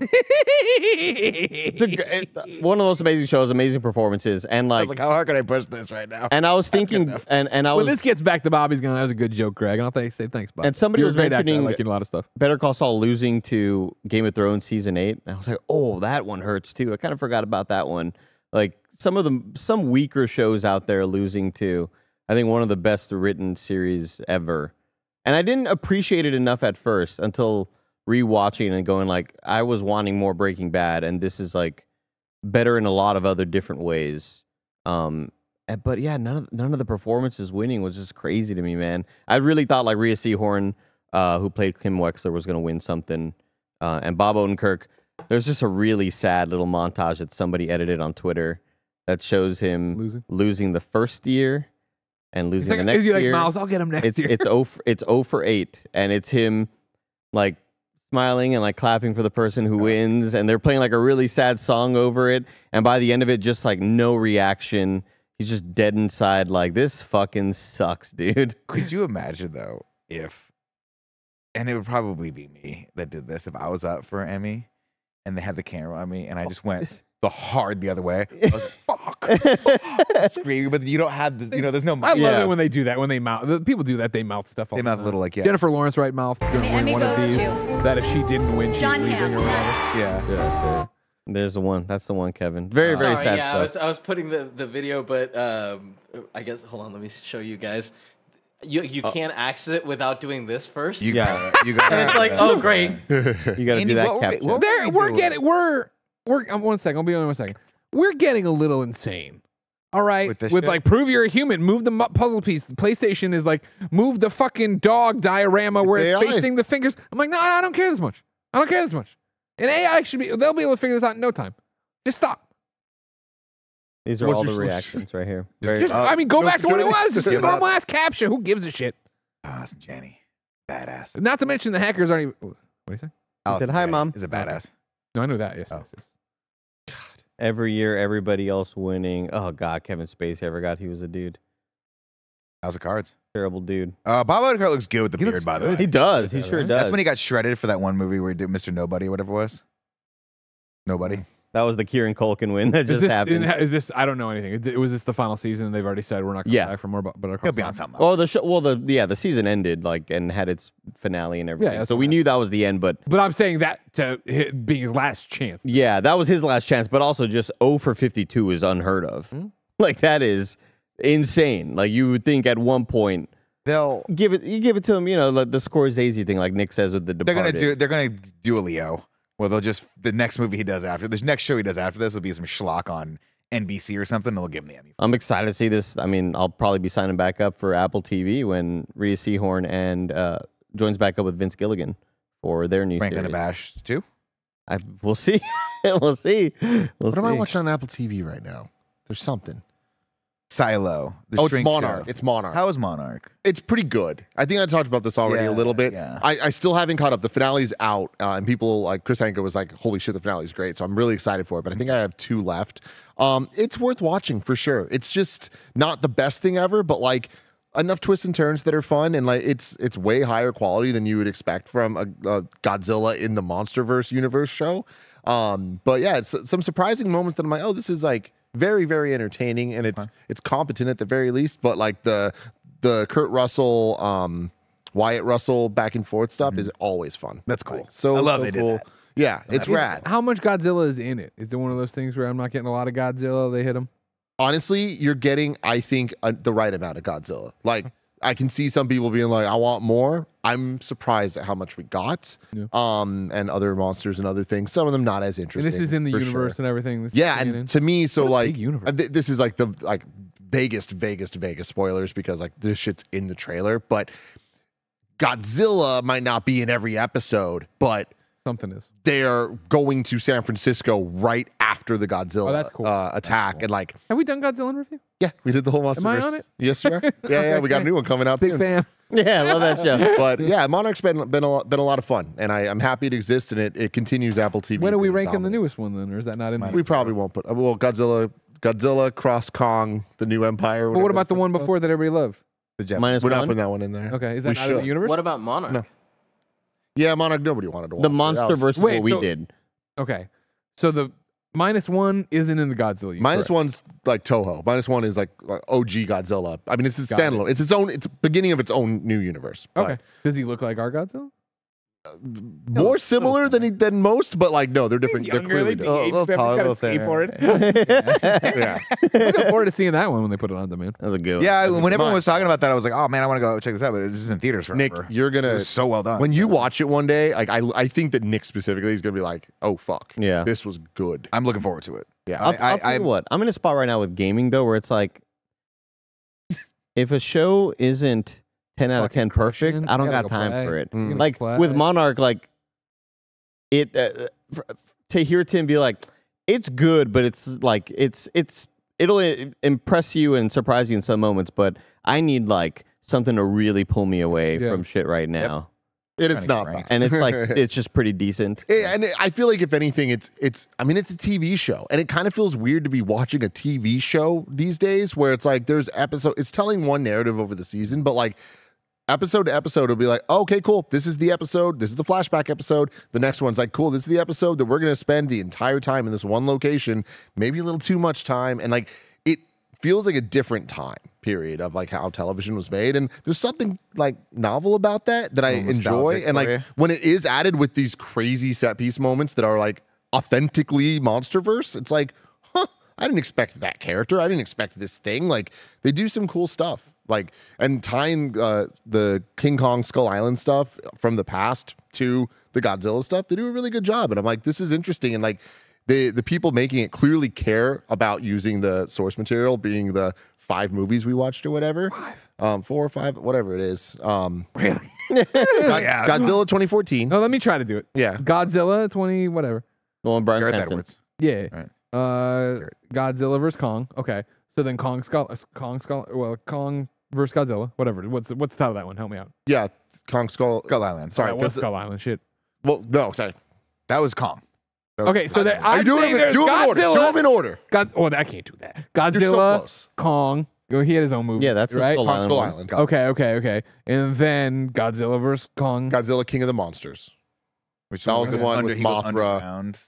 it's a gr- it- one of the most amazing shows, amazing performances, and I like, was like, how hard can I push this right now? and I was good thinking, enough. and and I When was, this gets back to Bobby's gonna. That was a good joke, Greg. And I'll th- say thanks, Bob. and somebody You're was a great actor. I mentioning like you in a lot of stuff. Better Call Saul losing to Game of Thrones season eight. And I was like, oh, that one hurts too. I kind of forgot about that one. Like some of the some weaker shows out there losing to, I think one of the best written series ever. And I didn't appreciate it enough at first until rewatching and going like, I was wanting more Breaking Bad, and this is like better in a lot of other different ways. Um, and- but yeah, none of none of the performances winning was just crazy to me, man. I really thought like Rhea Seehorn, uh, who played Kim Wexler, was gonna win something, uh, and Bob Odenkirk. There's just a really sad little montage that somebody edited on Twitter that shows him Losing. losing the first year and He's losing like, the next is he like year. Miles? I'll get him next it's year. it's oh for, it's oh for eight, and it's him like smiling and like clapping for the person who wins, and they're playing like a really sad song over it, and by the end of it, just like no reaction. He's just dead inside, like this fucking sucks, dude. Could you imagine though if, and it would probably be me that did this if I was up for an Emmy, and they had the camera on me, and I just went the hard the other way. I was like, "Fuck!" Screaming, but you don't have the, you know, there's no. I love Yeah. it when they do that. When they mouth, the people do that. They mouth stuff. All They the mouth a time. little like yeah, Jennifer Lawrence Wright mouth gonna The win Emmy one of goes these. to That if she didn't win, she's John leaving Hamm. or whatever. yeah. Yeah. There's the one. That's the one, Kevin. Very very Sorry, sad yeah, I stuff. was I was putting the, the video, but um, I guess hold on, let me show you guys. You you can't access it without doing this first. You Yeah. got, you got. and it's like, oh great. You got to Andy, do that what were we- capture. what- There, we we're doing? getting we're we're um, one second. I'll be on one second. We're getting a little insane. All right, With with, this shit? like prove you're a human. Move the mu- puzzle piece. The PlayStation is like move the fucking dog diorama where It's it's A I. facing the fingers. I'm like, no, I don't care this much. I don't care this much. And A I should be. They'll be able to figure this out in no time. Just stop. These are What's all your the solution? reactions right here. Just Very- Just, Uh, I mean, go no back to what it security? was. Just Give a up. normal ass capture. Who gives a shit? Allison Janney, badass. Not to mention the hackers aren't even. What do you say? Allison "Hi, Janney Mom." Is a badass. No, I knew that. Yes, Oh. yes, yes. Every year, everybody else winning. Oh God, Kevin Spacey. I forgot he was a dude. House of Cards. Terrible dude. Uh, Bob Odenkirk looks good with the He beard, looks by the good. way. He does. He that sure right? does. That's when he got shredded for that one movie where he did Mister Nobody or whatever it was. Nobody. That was the Kieran Culkin win that Is just this, happened. is this? I don't know anything. It- Was this the final season? They've already said we're not going to Yeah. back for more. But, but He'll be on something. Oh, the show. Well, the yeah, the season ended like and had its finale and everything. that's so what we I- knew that was the end. But But I'm saying that to hit, being his last chance. yeah, that was his last chance. But also, just oh for fifty-two is unheard of. Hmm. Like that is insane. Like you would think at one point They'll give it you give it to him. You know, like the Scorsese thing, like Nick says with the they're Departed. gonna do they're gonna do a Leo. Well, they'll just the next movie he does after this next show he does after this will be some schlock on N B C or something. They'll give him the Emmy. I'm excited to see this. I mean, I'll probably be signing back up for Apple T V when Rhea Seehorn and uh, joins back up with Vince Gilligan for their new Franklin series. Abash too. I, we'll see. we'll see. We'll What see. am I watching on Apple T V right now? There's something. Silo. The Oh, it's Shrink Monarch. Show. It's Monarch. How is Monarch? It's pretty good. I think I talked about this already Yeah, a little bit. yeah. I, I still haven't caught up. The finale's out, uh, and people like Chris Anka was like, "Holy shit, the finale's great!" So I'm really excited for it. But I think I have two left. Um, it's worth watching for sure. It's just not the best thing ever, but like enough twists and turns that are fun, and like it's it's way higher quality than you would expect from a, a Godzilla in the MonsterVerse universe show. Um, but yeah, it's some surprising moments that I'm like, oh, this is like very very entertaining, and it's it's competent at the very least. But like the the Kurt Russell, um, Wyatt Russell back and forth stuff is always fun. That's cool. Like, so I love so they did cool. that. Yeah, it's That's rad. How much Godzilla is in it? Is it one of those things where I'm not getting a lot of Godzilla? They hit him. Honestly, you're getting, I think, uh, the right amount of Godzilla. Like, I can see some people being like, I want more. I'm surprised at how much we got. Yeah. Um, and other monsters and other things. Some of them not as And interesting. this is in the for universe sure. and everything. This is Yeah, canon. and to me, so What a like big universe. uh, th- this is like the like vaguest, vaguest, vaguest spoilers because like this shit's in the trailer. But Godzilla might not be in every episode, but Something is. they are going to San Francisco right after the Godzilla Oh, that's cool. uh, attack, and like, Have we done Godzilla in review? yeah, we did the whole monster. Am I on it? Yes, you are. Yeah, yeah, Okay, we got a okay. new one coming out Big soon. fan. Yeah, I love that show. But yeah, Monarch's been been a lot, been a lot of fun, and I, I'm happy it exists, and it, it continues Apple T V. When are we being ranking the dominant. newest one then, or is that not in there? We probably won't put. Well, Godzilla, Godzilla cross Kong, the new Empire. But what whatever about the fuck one it's called. before that everybody loved? The Jap- Minus We're not one. putting that one in there. Okay, is We that not in the should. universe? What about Monarch? No. Yeah, Monarch. Nobody wanted to watch The it. That monster was- versus Wait, what we so- did. Okay, so the minus one isn't in the Godzilla. universe. Minus one's like Toho. Minus one is like, like O G Godzilla. I mean, it's its Got it. standalone. It's its own. It's beginning of its own new universe. but Okay. Does he look like our Godzilla? more similar than he, than most, but like no, they're different. They're clearly they different. de-aged little him. He's taller, got a little thinner. skateboard. Yeah. Looking forward to seeing that one when they put it on demand. That was a good one. Yeah, when everyone mine. was talking about that, I was like, oh man, I want to go check this out, but it's just in theaters Nick, forever. you're It gonna was so well done. when you watch it one day. Like I, I think that Nick specifically is gonna be like, oh fuck, Yeah. this was good. I'm looking forward to it. Yeah. I'll, I- I'll tell I- you what. I'm in a spot right now with gaming though, where it's like, if a show isn't ten out of ten Fucking perfect, crushing, I don't you got gotta go time play. for it. Mm. You gotta Like play. with Monarch, like it uh, f- to hear Tim be like, it's good, but it's like it's it's it'll i- impress you and surprise you in some moments, but I need like something to really pull me away Yeah. from shit right now. It Trying is to not get ranked. that. And it's like it's just pretty decent. Yeah, and I feel like if anything, it's it's. I mean, it's a T V show, and it kind of feels weird to be watching a T V show these days, where it's like there's episode. It's telling one narrative over the season, but like episode to episode, it'll be like, oh, okay, cool. This is the episode. This is the flashback episode. The next one's like, cool. This is the episode that we're gonna spend the entire time in this one location. Maybe a little too much time, and like it feels like a different time period of like how television was made, and there's something like novel about that that I Little enjoy, nostalgic and for like you. when it is added with these crazy set piece moments that are like authentically MonsterVerse, it's like, huh, I didn't expect that character. I didn't expect this thing. Like they do some cool stuff, like and tying uh, the King Kong Skull Island stuff from the past to the Godzilla stuff. They do a really good job, and I'm like, this is interesting, and like. The, the people making it clearly care about using the source material, being the five movies we watched or whatever. Five. Um, four or five, whatever it is. Um, Really? God- Godzilla twenty fourteen. No, let me try to do it. Yeah. Godzilla twenty whatever. The one Brian Gareth Cranston. Edwards. Yeah. Right. Uh, Godzilla versus Kong. Okay. So then Kong Skull, uh, Kong Skull, well, Kong versus Godzilla. Whatever. What's what's the title of that one? Help me out. Yeah. Kong Skull. Skull Island. Sorry. That was Godzi- Skull Island. Shit. well, no, sorry. That was Kong. That was Okay, so there- Are you I'm doing saying them, in, there's do them in order? Do Godzilla. them in order. God. Oh, I can't do that. You're so Godzilla, close. Kong. Oh, he had his own movie. Yeah, that's the right. Skull Kong Island Skull one. Island. Okay, okay, okay. And then Godzilla versus Kong. Godzilla King of the Monsters. Which That was the one under, with he was Mothra. underground.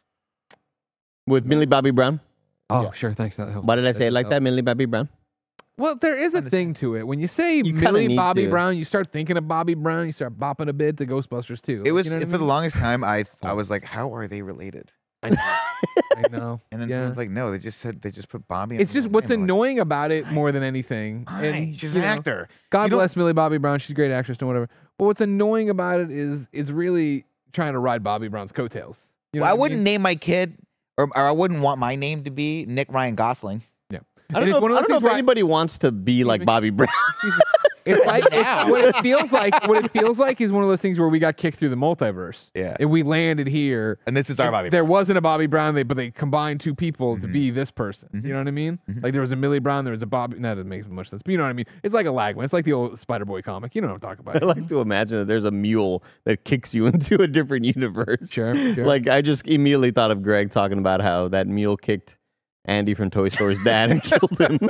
With Millie Bobby Brown. Oh, Yeah. sure. Thanks. That helps. Why did I That say it does like help. that, Millie Bobby Brown? Well, there is a thing to it. When you say You kinda Millie need Bobby to. Brown, you start thinking of Bobby Brown. You start bopping a bit to Ghostbusters too. It was you know what I for the mean? longest time. I I was like, how are they related? I know. I know. And then yeah. someone's like, no, they just said they just put Bobby. in It's the just name. what's I'm like, annoying about it more than anything. Why? And She's you an know, actor. God You don't- bless Millie Bobby Brown. She's a great actress and whatever. But what's annoying about it is it's really trying to ride Bobby Brown's coattails. You know Well, I what wouldn't mean? name my kid, or, or I wouldn't want my name to be Nick Ryan Gosling. Yeah. I And don't it's know. one If, of I those don't know things if where I- anybody wants to be like me. Bobby Brown. Excuse me. It's like it's, Now. what it feels like. What it feels like is one of those things where we got kicked through the multiverse. Yeah. And we landed here. And this is our and Bobby. There wasn't a Bobby Brown, they, but they combined two people to Mhm. be this person. Mhm. You know what I mean? Mhm. Like there was a Millie Brown, there was a Bobby. No, that doesn't make much sense. But you know what I mean? It's like a Lagman. It's like the old Spider Boy comic. You know what I'm talking I about? like to imagine that there's a mule that kicks you into a different universe. Sure, sure. Like I just immediately thought of Greg talking about how that mule kicked Andy from Toy Story's dad and killed him.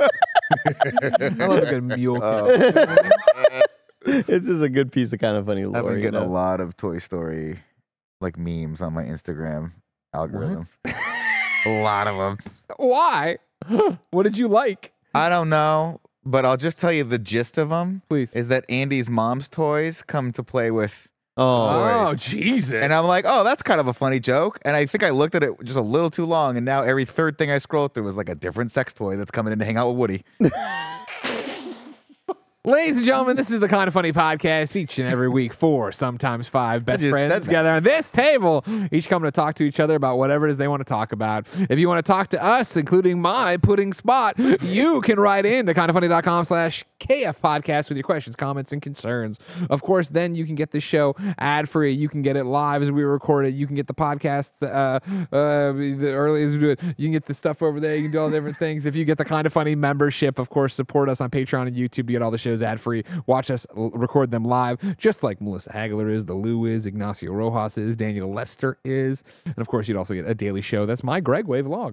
I love a good mule. Oh. kick. This is a good piece of kind of funny lore. I've been you getting a know? lot of Toy Story like memes on my Instagram algorithm. A lot of them. Why? What did you like? I don't know, but I'll just tell you the gist of them Please. is that Andy's mom's toys come to play with. Oh, Oh, Jesus. And I'm like, oh, that's kind of a funny joke. And I think I looked at it just a little too long. And now every third thing I scroll through is like a different sex toy that's coming in to hang out with Woody. Ladies and gentlemen, this is the Kind of Funny podcast. Each and every week, four, sometimes five best just friends said that. together on this table, each coming to talk to each other about whatever it is they want to talk about. If you want to talk to us, including my pudding spot, you can write in to kindoffunny.com slash KF podcast with your questions, comments, and concerns. Of course, then you can get the show ad-free. You can get it live as we record it. You can get the podcasts uh, uh, the early as we do it. You can get the stuff over there. You can do all the different things. If you get the Kind of Funny membership, of course, support us on Patreon and YouTube to get all the shows ad-free. Watch us l- record them live, just like Melissa Hagler is, the Lou is, Ignacio Rojas is, Daniel Lester is. And of course, you'd also get a daily show. That's my Greg Way vlog.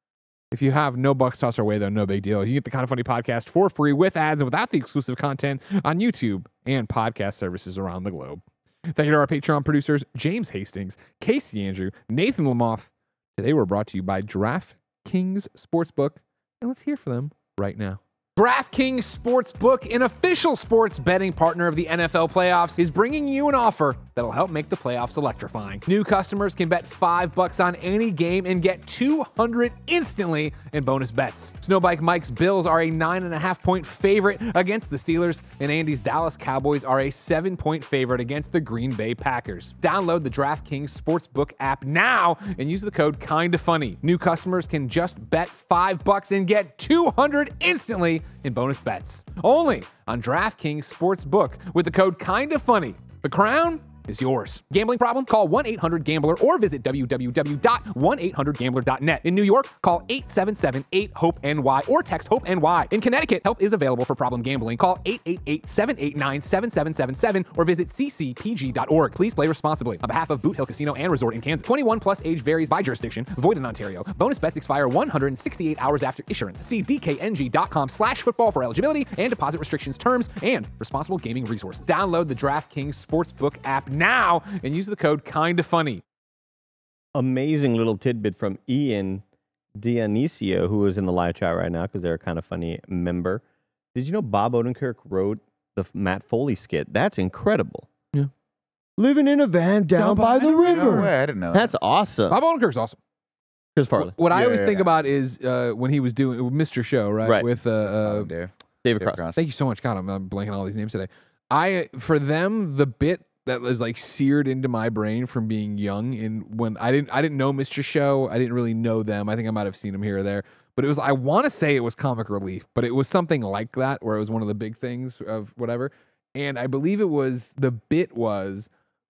If you have no bucks tossed our way, though, no big deal. You get the Kind of Funny podcast for free with ads and without the exclusive content on YouTube and podcast services around the globe. Thank you to our Patreon producers, James Hastings, Casey Andrew, Nathan Lamoth. Today we're brought to you by DraftKings Sportsbook, and let's hear from them right now. DraftKings Sportsbook, an official sports betting partner of the N F L playoffs, is bringing you an offer that'll help make the playoffs electrifying. New customers can bet five bucks on any game and get two hundred instantly in bonus bets. Snowbike Mike's Bills are a nine and a half point favorite against the Steelers, and Andy's Dallas Cowboys are a seven point favorite against the Green Bay Packers. Download the DraftKings Sportsbook app now and use the code Kinda Funny. New customers can just bet five bucks and get two hundred instantly in bonus bets. Only on DraftKings Sportsbook with the code Kinda Funny. The crown is yours. Gambling problem? Call one eight hundred gambler or visit w w w dot one eight hundred gambler dot net. In New York, call eight seven seven eight hope N Y or text HOPE-NY. In Connecticut, help is available for problem gambling. Call eight eight eight, seven eight nine, seven seven seven seven or visit c c p g dot org. Please play responsibly. On behalf of Boot Hill Casino and Resort in Kansas, twenty-one plus age varies by jurisdiction. Void in Ontario. Bonus bets expire one hundred sixty-eight hours after issuance. See d k n g dot com slash football for eligibility and deposit restrictions, terms, and responsible gaming resources. Download the DraftKings Sportsbook app now and use the code Kinda Funny. Amazing little tidbit from Ian Dionisio, who is in the live chat right now because they're a Kind of Funny member. Did you know Bob Odenkirk wrote the f- Matt Foley skit? That's incredible. Yeah. Living in a van down, by the No river. way, I didn't know. That's awesome. Bob Odenkirk's awesome. Chris Farley. What I Yeah, always yeah, think yeah. about is uh, when he was doing Mister Show, right? Right. With uh, uh, that. Dave. David Dave Cross. Cross. thank you so much. God, I'm, I'm blanking on all these names today. I for them the bit that was like seared into my brain from being young, and when I didn't I didn't know Mister Show, I didn't really know them. I think I might have seen them here or there, but it was I want to say it was comic relief, but it was something like that where it was one of the big things of whatever. And I believe it was the bit was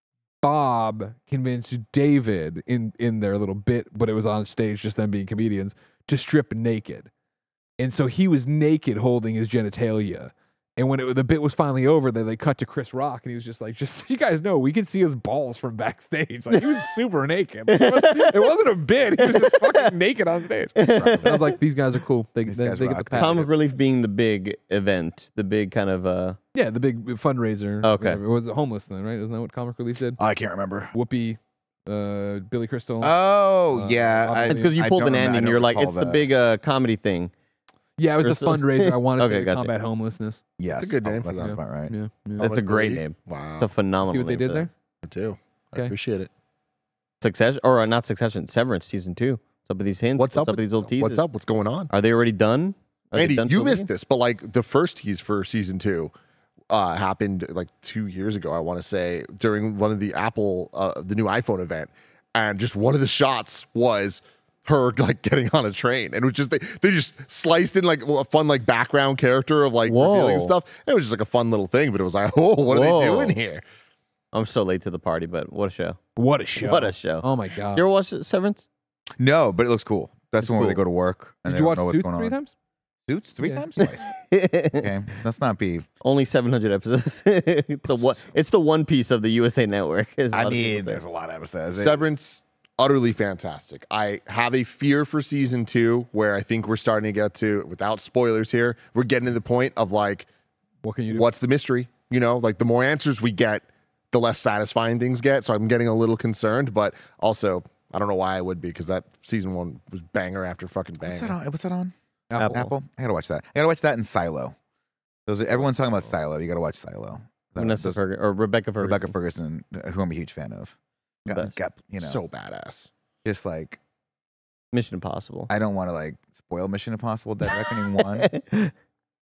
Bob convinced David in in their little bit, but it was on stage just them being comedians, to strip naked. And so he was naked holding his genitalia. And when it, the bit was finally over, they like cut to Chris Rock, and he was just like, "Just so you guys know, we could see his balls from backstage. Like he was super naked. It wasn't, it wasn't a bit. He was just fucking naked on stage." And I was like, "These guys are cool. They, These they, guys they get the rock. pat." Comic Relief being the big event, the big kind of uh Yeah, the big fundraiser. Okay. whatever. It was homeless then, right? Isn't that what Comic Relief did? I can't remember. Whoopi, uh, Billy Crystal. Oh Uh, yeah, I, it's because you I pulled don't an remember- Andy I and don't you're like, recall it's the that. big uh comedy thing. yeah, it was the Crystal? fundraiser. I wanted Okay, to gotcha. combat homelessness. Yes, That's a good oh, name for that sounds that. about right. Yeah, yeah. That's Comic a great relief. name. Wow. It's a phenomenal See what they name did for there? I do. I Okay. appreciate it. that. Succession, or uh, not Succession, Severance season two. What's up with these hints? What's, up with with these little teasers? What's up? What's going on? Are they already done? Are they Andy, done you filming missed it? this, but like the first tease for season two uh, happened like two years ago, I want to say, during one of the Apple, uh, the new iPhone event. And just one of the shots was her like getting on a train. And it was just, they, they just sliced in like a fun like background character of like revealing Whoa. stuff. It was just like a fun little thing, but it was like, oh, what are Whoa. they doing here? I'm so late to the party, but what a show. What a show! What a show. Oh my god! You ever watch Severance? No, but it looks cool. That's It's the one where they cool. go to work and Did they you don't watch know what's Suits going three on. times? Suits three Yeah. times twice. Okay, let's not be. Only seven hundred episodes. it's, the one, it's the One Piece of the U S A Network. as a I lot of people mean, say. there's a lot of episodes. It- Severance, utterly fantastic. I have a fear for season two where I think we're starting to get to, without spoilers here, we're getting to the point of like, What can you do? what's the mystery? You know, like the more answers we get, the less satisfying things get. So I'm getting a little concerned, but also I don't know why I would be, because that season one was banger after fucking What's that banger. on? What's that on? Apple. Apple. I gotta watch that. I gotta watch that in Silo. Those are, everyone's talking about Silo. You gotta watch Silo. That- Vanessa those- Ferguson or Rebecca Ferguson. Rebecca Ferguson, who I'm a huge fan of. Got, Best. got, you know, So badass. just like Mission Impossible. I don't want to like spoil Mission Impossible: Dead Reckoning one,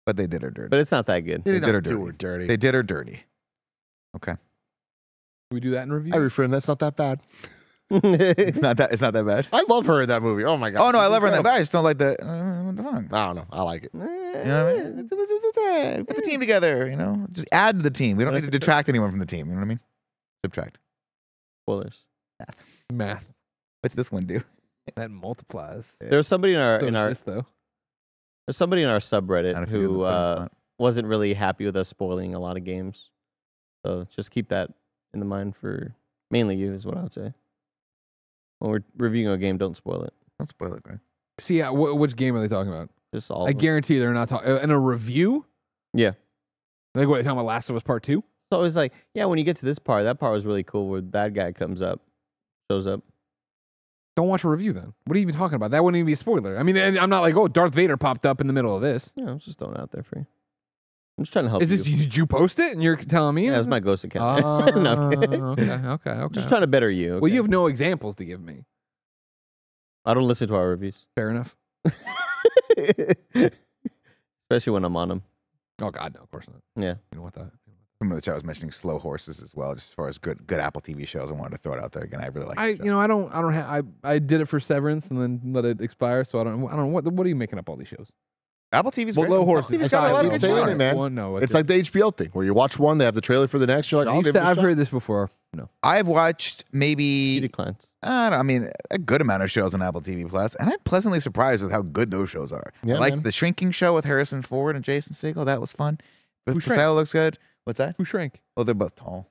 but they did her dirty. but it's not that good. They They did did her not do dirty. her dirty. They did her dirty. Okay, we do that in review? I refrain. That's not that bad. it's not that. It's not that bad. I love her in that movie. Oh my god. Oh no, I love her in that. Incredible. But I just don't like the. Uh, what the fuck? I don't know. I like it. You know what I mean? Put the team together. You know, just add to the team. We don't need to detract anyone from the team. You know what I mean? Subtract. Spoilers. Math. What's this one do? That multiplies. Yeah. There was somebody in our So in does our this, though. there's somebody in our Not subreddit if you do the who button uh, font. wasn't really happy with us spoiling a lot of games. So just keep that in the mind for mainly you is what I would say. When we're reviewing a game, don't spoil it. Don't spoil it, Greg. See, uh, wh- which game are they talking about? Just all. I of them. guarantee they're not talking in a review. Yeah. Like what? They talking about Last of Us Part Two? So it's like, yeah, when you get to this part, that part was really cool where that guy comes up, shows up. Don't watch a review then. What are you even talking about? That wouldn't even be a spoiler. I mean, and I'm not like, oh, Darth Vader popped up in the middle of this. Yeah, I'm just throwing it out there for you. I'm just trying to help Is you. this? Did you post it and you're telling me? Yeah, that's my ghost account. No, I'm Oh, kidding. okay, okay, okay. Just trying to better you. Well, okay? you have no examples to give me. I don't listen to our reviews. Fair enough. Especially when I'm on them. Oh God, no, of course not. Yeah. You don't want that. Some of the chat was mentioning Slow Horses as well, just as far as good good Apple T V shows. I wanted to throw it out there again. I really like. I, that show. you know, I don't, I don't have, I, I did it for Severance and then let it expire. So I don't, I don't know what, what are you making up all these shows? Apple T V's Well, great. Low Apple Horses. T V's I got a saw lot it. of good saying shows. it, man. One, no, It's like the H B O thing where you watch one, they have the trailer for the next. You're like, I'll You give said- it a I've shot. heard this before. No, I've watched He maybe declines. I, don't know, I mean a good amount of shows on Apple T V Plus, and I'm pleasantly surprised with how good those shows are. Yeah, I like man. the Shrinking Show with Harrison Ford and Jason Segel. That was fun. But Who the shrank? style looks good. What's that? who shrank? Oh, they're both tall.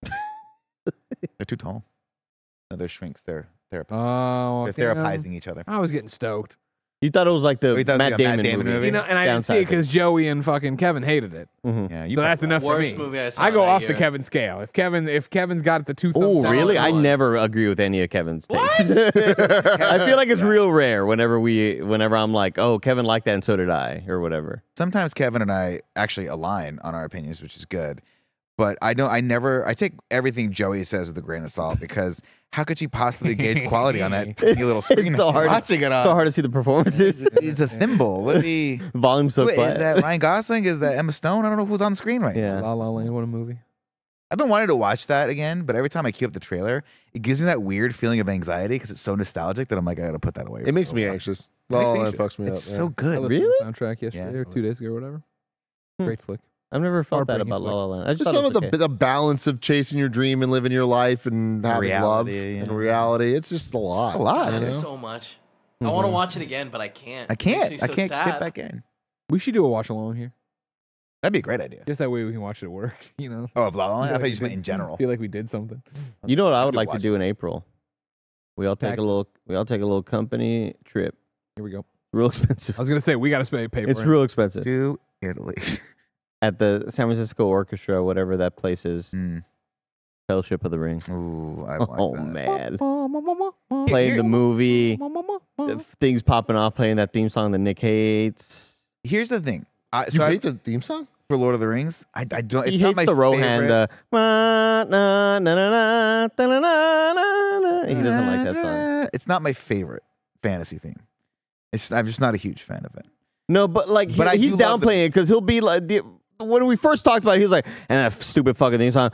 They're too tall. No, they're shrinks. They're they're Oh, they're okay, um, therapizing each other. I was getting stoked. You thought it was like the Oh, you thought it was Matt, like a Matt Damon Damon movie. movie? You know, and I didn't see it Downsizing. because Joey and fucking Kevin hated it. Mhm. Yeah, you So that's probably- enough for Worst me. movie I saw. I go that off year. the Kevin scale. If Kevin, if Kevin's got the two Oh, thumbs down, really? I one. never agree with any of Kevin's takes. What? I feel like it's real rare whenever we, whenever I'm like, oh, Kevin liked that and so did I, or whatever. Sometimes Kevin and I actually align on our opinions, which is good. But I don't. I never. I take everything Joey says with a grain of salt because how could she possibly gauge quality on that tiny little screen It's that so she's hard to- watching it on? So hard to see the performances. It's a thimble. What do we? Volume so Wait, quiet. is that Ryan Gosling? Is that Emma Stone? I don't know who's on the screen right now. Yeah. La La Land, what a movie. I've been wanting to watch that again, but every time I queue up the trailer, it gives me that weird feeling of anxiety because it's so nostalgic that I'm like, I gotta put that away. It makes for a me while. anxious. It makes Oh, me that anxious. fucks me It's up. so I good. listened Really? to the soundtrack yesterday or Yeah. two days ago or whatever. Hmm. Great flick. I've never felt that Heartbreaking about La flick. La Land. I just, Just thought some it of was the, okay. the balance of chasing your dream and living your life and having love Reality, and yeah. reality. It's just a lot. It's a lot. you man. know? so much. I want to Mhm. watch it again, but I can't. I It makes can't. me I so can't sad. get back in. We should do a watch along here. That'd be a great idea. Just that way we can watch it at work, you know? Oh, of La La Land? I Feel thought like you just we meant in did- general. Feel like we did something. You know what I We would could like to watch do in April? We all take Taxes. a little. We all take a little company trip. Here we go. Real expensive. I was gonna say we gotta pay pay for It's it. real expensive. To Italy. At the San Francisco Orchestra, whatever that place is, Hmm. Fellowship of the Ring. Ooh, I like Oh that. man, man. playing the here- movie, the things popping off, playing that theme song that Nick hates. Here's the thing. I, You so I, hate the theme song? for Lord of the Rings, I, I don't. It's he not hates my the Rohan. favorite. The na, na, na, na, na, na, na, na, na. He doesn't like that song. It's not my favorite fantasy theme. It's just, I'm just not a huge fan of it. No, but like, But he, I he's do love the- downplaying it because he'll be like, the, when we first talked about it, he was like, and that stupid fucking theme song.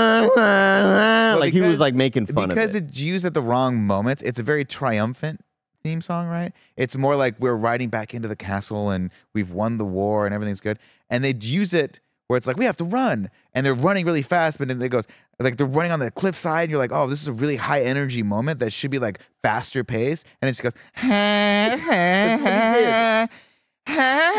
Like he was because- like making fun because of it. it's used at the wrong moments. It's a very triumphant theme song, right? It's more like we're riding back into the castle and we've won the war and everything's good. And they'd use it where it's like we have to run, and they're running really fast, but then it goes like they're running on the cliffside. And you're like, oh, this is a really high energy moment that should be like faster pace, and it just goes ha ha ha ha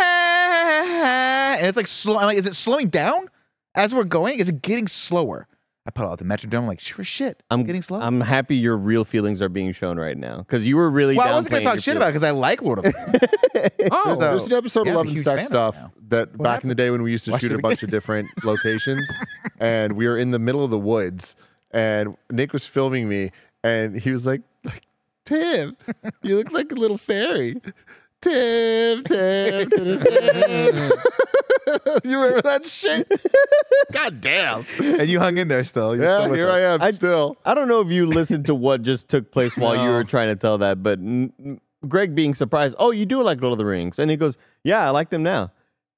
ha, and it's like slow. I'm like, is it slowing down as we're going? Is it getting slower? I put out the metronome. I'm like, sure as shit. I'm I'm getting slower. I'm happy your real feelings are being shown right now because you were really. Well, I wasn't gonna downplaying talk your shit about it because I like Lord of the Rings. Oh, There's a- There's an episode yeah, I'm a eleven huge sex fan of it stuff now. that What back in the day when we used to Watch shoot it a bunch of different locations, and we were in the middle of the woods, and Nick was filming me, and he was like, like Tim, you look like a little fairy. Tim, Tim, Tim, Tim. You remember that shit? God damn. and you hung in there still. You're Yeah, still with here us. I am I- still. I don't know if you listened to what just took place while you No. were trying to tell that, but n- n- Greg being surprised. Oh, you do like Lord of the Rings, and he goes, "Yeah, I like them now."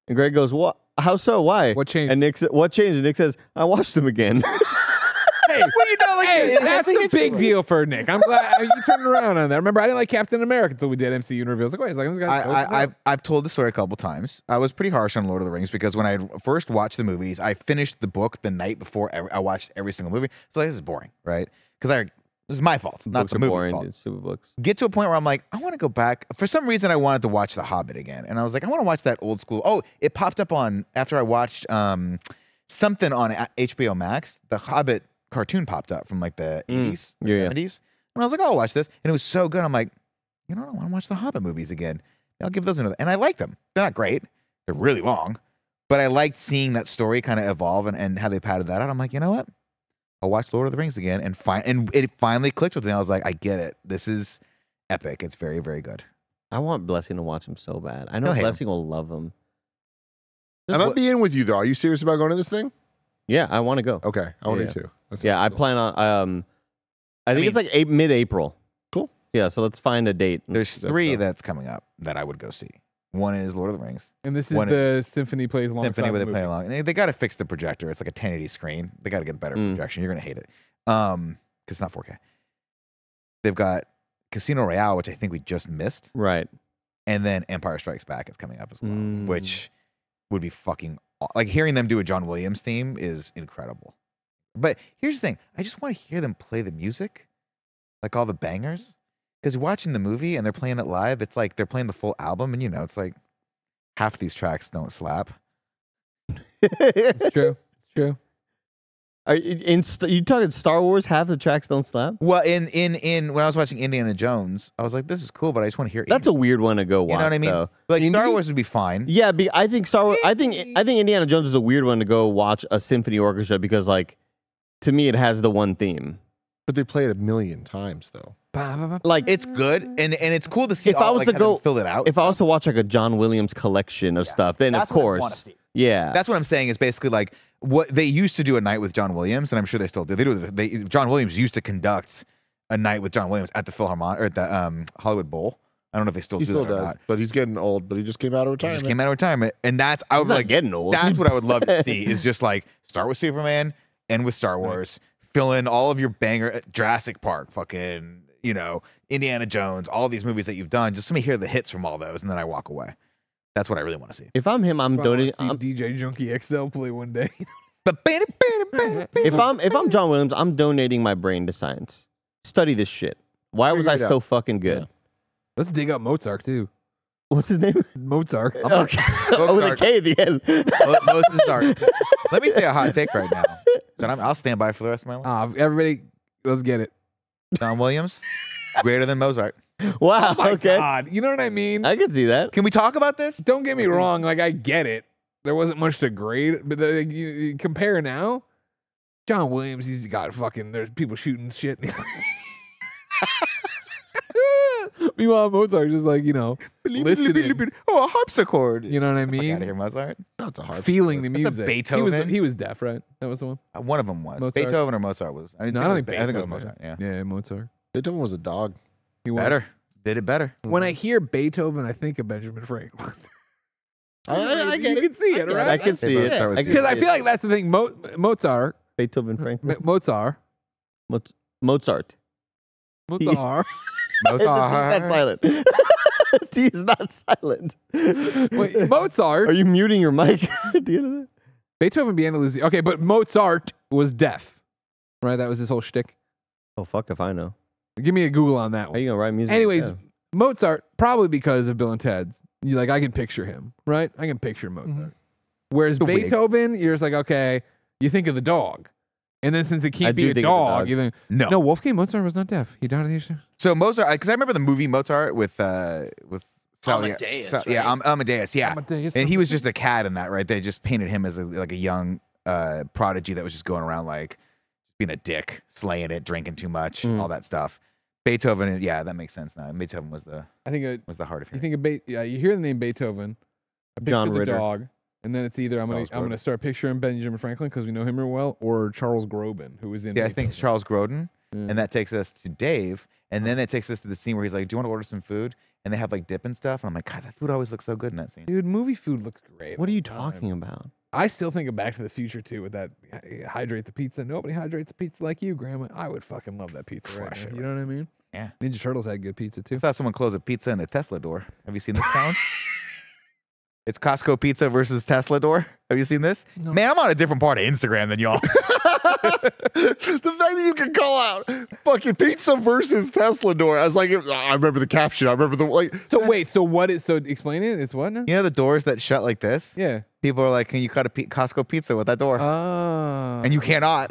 And Greg goes, "What? How so? Why? What changed? And Nick, sa- what changed? And Nick says, "I watched them again." Hey, Well, you know, like, hey, it- that's it's a like big it's- deal for Nick. I'm glad you turned around on that. Remember, I didn't like Captain America until we did M C U reveals. Like, wait a second, this I, guy's I, I've, I've told the story a couple times. I was pretty harsh on Lord of the Rings because when I first watched the movies, I finished the book the night before every, I watched every single movie. So like, this is boring, right? Because I this is my fault, not Books the are movie's boring. fault. Dude, stupid books. Get to a point where I'm like, I want to go back. For some reason, I wanted to watch The Hobbit again, and I was like, I want to watch that old school. Oh, it popped up on after I watched um, something on a- H B O Max. The Hobbit cartoon popped up from like the Mm. eighties, Yeah, yeah. seventies, and I was like, oh, I'll watch this, and it was so good. I'm like, you know, I want to watch the Hobbit movies again. I'll give those another, and I like them. They're not great. They're really long, but I liked seeing that story kind of evolve and, and how they padded that out. I'm like, you know what? I'll watch Lord of the Rings again, and fi- and it finally clicked with me. I was like, I get it. This is epic. It's very, very good. I want Blessing to watch him so bad. I know He'll hate Blessing will love him. I'm not being with you though. Are you serious about going to this thing? Yeah, I want to go. Okay, I want Yeah. to too. That Yeah, I sounds cool. plan on. Um, I think mean- it's like a- mid-April. Cool. Yeah, so let's find a date. and There's let's three go. that's coming up that I would go see. One is Lord of the Rings. and this is one the symphony plays alongside Symphony where the they play movie. along. And they, they got to fix the projector. It's like a ten eighty screen. They got to get a better Mm. projection. You're gonna hate it. Um, because it's not four K. They've got Casino Royale, which I think we just missed, Right. and then Empire Strikes Back is coming up as well, Mm. which would be fucking aw- like hearing them do a John Williams theme is incredible. But here's the thing: I just want to hear them play the music, like all the bangers. Because watching the movie and they're playing it live, it's like they're playing the full album, and you know, it's like half these tracks don't slap. It's true. It's true. Are you, in st- you talking Star Wars? Half the tracks don't slap. Well, in in in when I was watching Indiana Jones, I was like, "This is cool," but I just want to hear. That's a Indy. weird one to go watch. You know what I mean? Though. Like Star Indy? Wars would be fine. Yeah, be, I think Star Wars. I think I think Indiana Jones is a weird one to go watch a symphony orchestra because, like, to me, it has the one theme. But they play it a million times though. Ba, ba, ba. Like, It's good, and and it's cool to see. If all, I was like, to have them go- fill it out. if I was to watch like a John Williams collection of Yeah. stuff, then That's of what I wanna course, see. yeah. That's what I'm saying is basically like what they used to do a night with John Williams, and I'm sure they still do. They do. They John Williams used to conduct a night with John Williams at the Philharmonic or at the um, Hollywood Bowl. I don't know if they still He do still that or does, not. but he's getting old. But he just came out of He retirement. just came out of retirement, and that's I He's would not like. getting old. That's what I would love to see. Is just like start with Superman, end with Star Wars, fill in all of your banger Jurassic Park, fucking you know Indiana Jones, all these movies that you've done. Just let me hear the hits from all those, and then I walk away. That's what I really want to see. If I'm him, I'm I wanna donating. see I'm, D J Junkie X L play one day. if I'm if I'm John Williams, I'm donating my brain to science. Study this shit. Why was I Figure it so out. fucking good? Yeah. Let's dig up Mozart too. What's his name? Mozart. Okay. Oh, with a Mozart. K at the end. Mo- Moses Art. Let me say a hot take right now that I'm, I'll stand by for the rest of my life. Ah, everybody, let's get it. John Williams, greater than Mozart. Wow. Oh my okay. God, you know what I mean? I can see that. Can we talk about this? Don't get me wrong. Like I get it. There wasn't much to grade, but the, you, you compare now. John Williams, he's got fucking. There's people shooting shit. Meanwhile, Mozart's just like you know, listening. Oh, a harpsichord. You know what I Fuck mean? out of here, Mozart. That's a hard. Feeling the That's a music. He was, Beethoven? he was deaf, right? That was the one. Uh, One of them was Mozart. Beethoven or Mozart was. I, No, think I it don't was think Be- I think it was Beethoven. Mozart. Yeah, Yeah, Mozart. Beethoven was a dog. He was. better. Did it better. When I hear Beethoven, I think of Benjamin Franklin. I, I, I get you it. can see I it, get right? I can They see both it. start with I can Because I see feel it. like that's the thing. Mo- Mozart, Beethoven Franklin. M- Mozart, Mo- Mozart. Mozart. It's not Mozart. silent. T is not silent. Wait, Mozart. Are you muting your mic at the end of that? Beethoven began to lose. Okay, but Mozart was deaf, right? That was his whole shtick. Oh fuck if I know. Give me a Google on that How one. you gonna write music? Anyways, Yeah. Mozart probably because of Bill and Ted's. You like I can picture him, right? I can picture Mozart. Whereas The wig. Beethoven, you're just like okay, you think of the dog, and then since it can't I be do a think of the dog, dog. you think No. no. Wolfgang Mozart was not deaf. He died at the age of So Mozart, because I remember the movie Mozart with uh with Sally, Amadeus, Sa- yeah, right? Am- Amadeus, yeah, Amadeus. and he was just a cat in that, right? They just painted him as a, like a young uh prodigy that was just going around like being a dick, slaying it, drinking too much, Hmm. Mm. all that stuff. Beethoven, yeah, that makes sense now. Beethoven was the I think a, was the heart of you it. think of Be- yeah, you hear the name Beethoven, I picture John the Ritter. dog, and then it's either I'm gonna Charles I'm gonna Grodin. start picturing Benjamin Franklin because we know him real well, or Charles Grodin, who was in. Yeah, I think Beethoven. Charles Grodin. Mm. and that takes us to Dave, and then it takes us to the scene where he's like, "Do you want to order some food?" And they have like dip and stuff, and I'm like, "God, that food always looks so good in that scene." Dude, movie food looks great. What are all you the time. talking about? I still think of Back to the Future too with that hy- hydrate the pizza. Nobody hydrates a pizza like you, Grandma. I would fucking love that pizza right Crush now. it You know what I mean? Yeah. Ninja Turtles had good pizza too. I saw someone close a pizza in a Tesla door. Have you seen this challenge? It's Costco pizza versus Tesla door. Have you seen this? No. Man, I'm on a different part of Instagram than y'all. The fact that you can call out fucking pizza versus Tesla door. I was like, I remember the caption. I remember the like. So wait, so what is so explain it? It's what now? You know the doors that shut like this? Yeah. People are like, "Can you cut a P- Costco pizza with that door?" Oh. and you cannot.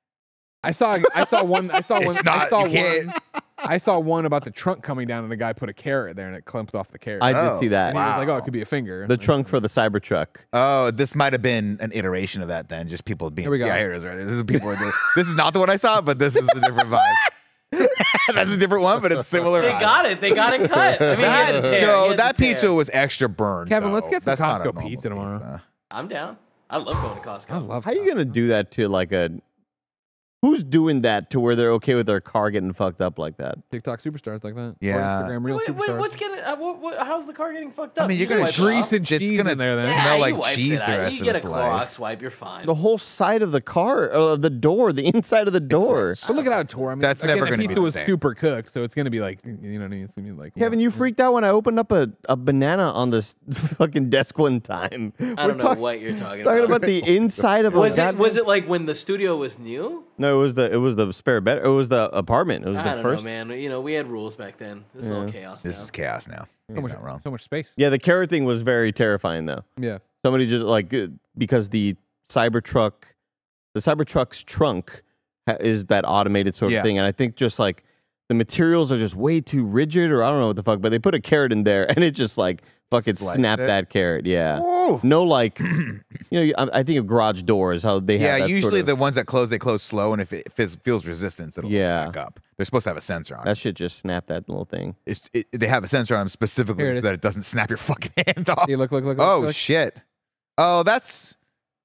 I saw I saw one I saw one It's I not- saw you can't. one I saw one about the trunk coming down and the guy put a carrot there and it clumped off the carrot. I Oh, did see that. and he was like, "Oh, wow. it could be a finger." The trunk for the Cybertruck. Oh, this might have been an iteration of that then. Just people being. Here we go. Yeah, here it is. Right there. This is people. This is not the one I saw, but this is a different vibe. That's a different one, but it's similar. They vibe. got it. They got it cut. I mean, he had to That, tear. He no, had that to tear. pizza was extra burned. Kevin, let's though. get some That's not a Costco normal pizza tomorrow. pizza. I'm down. I love going to Costco. I love How are you gonna do that to like a? Who's doing that to where they're okay with their car getting fucked up like that? TikTok superstars like that. Or Yeah. Instagram real Wait, wait, superstars. what's getting? Uh, what, what, how's the car getting fucked up? I mean, You you're gonna just wipe it grease off. and It's cheese gonna in there then. Yeah, smell you like wiped cheese it the out. rest You of get a its Clorox life. wipe, you're fine. The whole side of the car, uh, the door, the inside of the door. So look at how it tore. I mean, That's again, never that gonna be pizza the was same. super cooked, so it's gonna be like you know, it's gonna be like Kevin, you freaked out when I opened up a, a banana on this fucking desk one time. I don't know what you're talking, Talking about the inside of a Was it goddamn- was it like when the studio was new? No, it was the it was the spare bed. It was the apartment. It was I the don't first. know, man. You know, we had rules back then. This is all Yeah. chaos. This now. is chaos now. so He's much, not wrong. so much space. Yeah, the carrot thing was very terrifying though. Yeah. Somebody just like uh, because the Cybertruck, the Cybertruck's trunk ha- is that automated sort of Yeah. thing, and I think just like the materials are just way too rigid, or I don't know what the fuck, but they put a carrot in there and it just like fucking Sliced snapped it? that carrot. Yeah. Ooh. No, like, you know, I, I think of garage doors, how they have Yeah, that usually sort of, the ones that close, they close slow, and if it feels, feels resistance, it'll Yeah. back up. They're supposed to have a sensor on it. that shit just snapped that little thing. It's, it. They have a sensor on them specifically Here it so is. that it doesn't snap your fucking hand off. Hey, look, look, look. look, Oh look. shit! Oh, that's.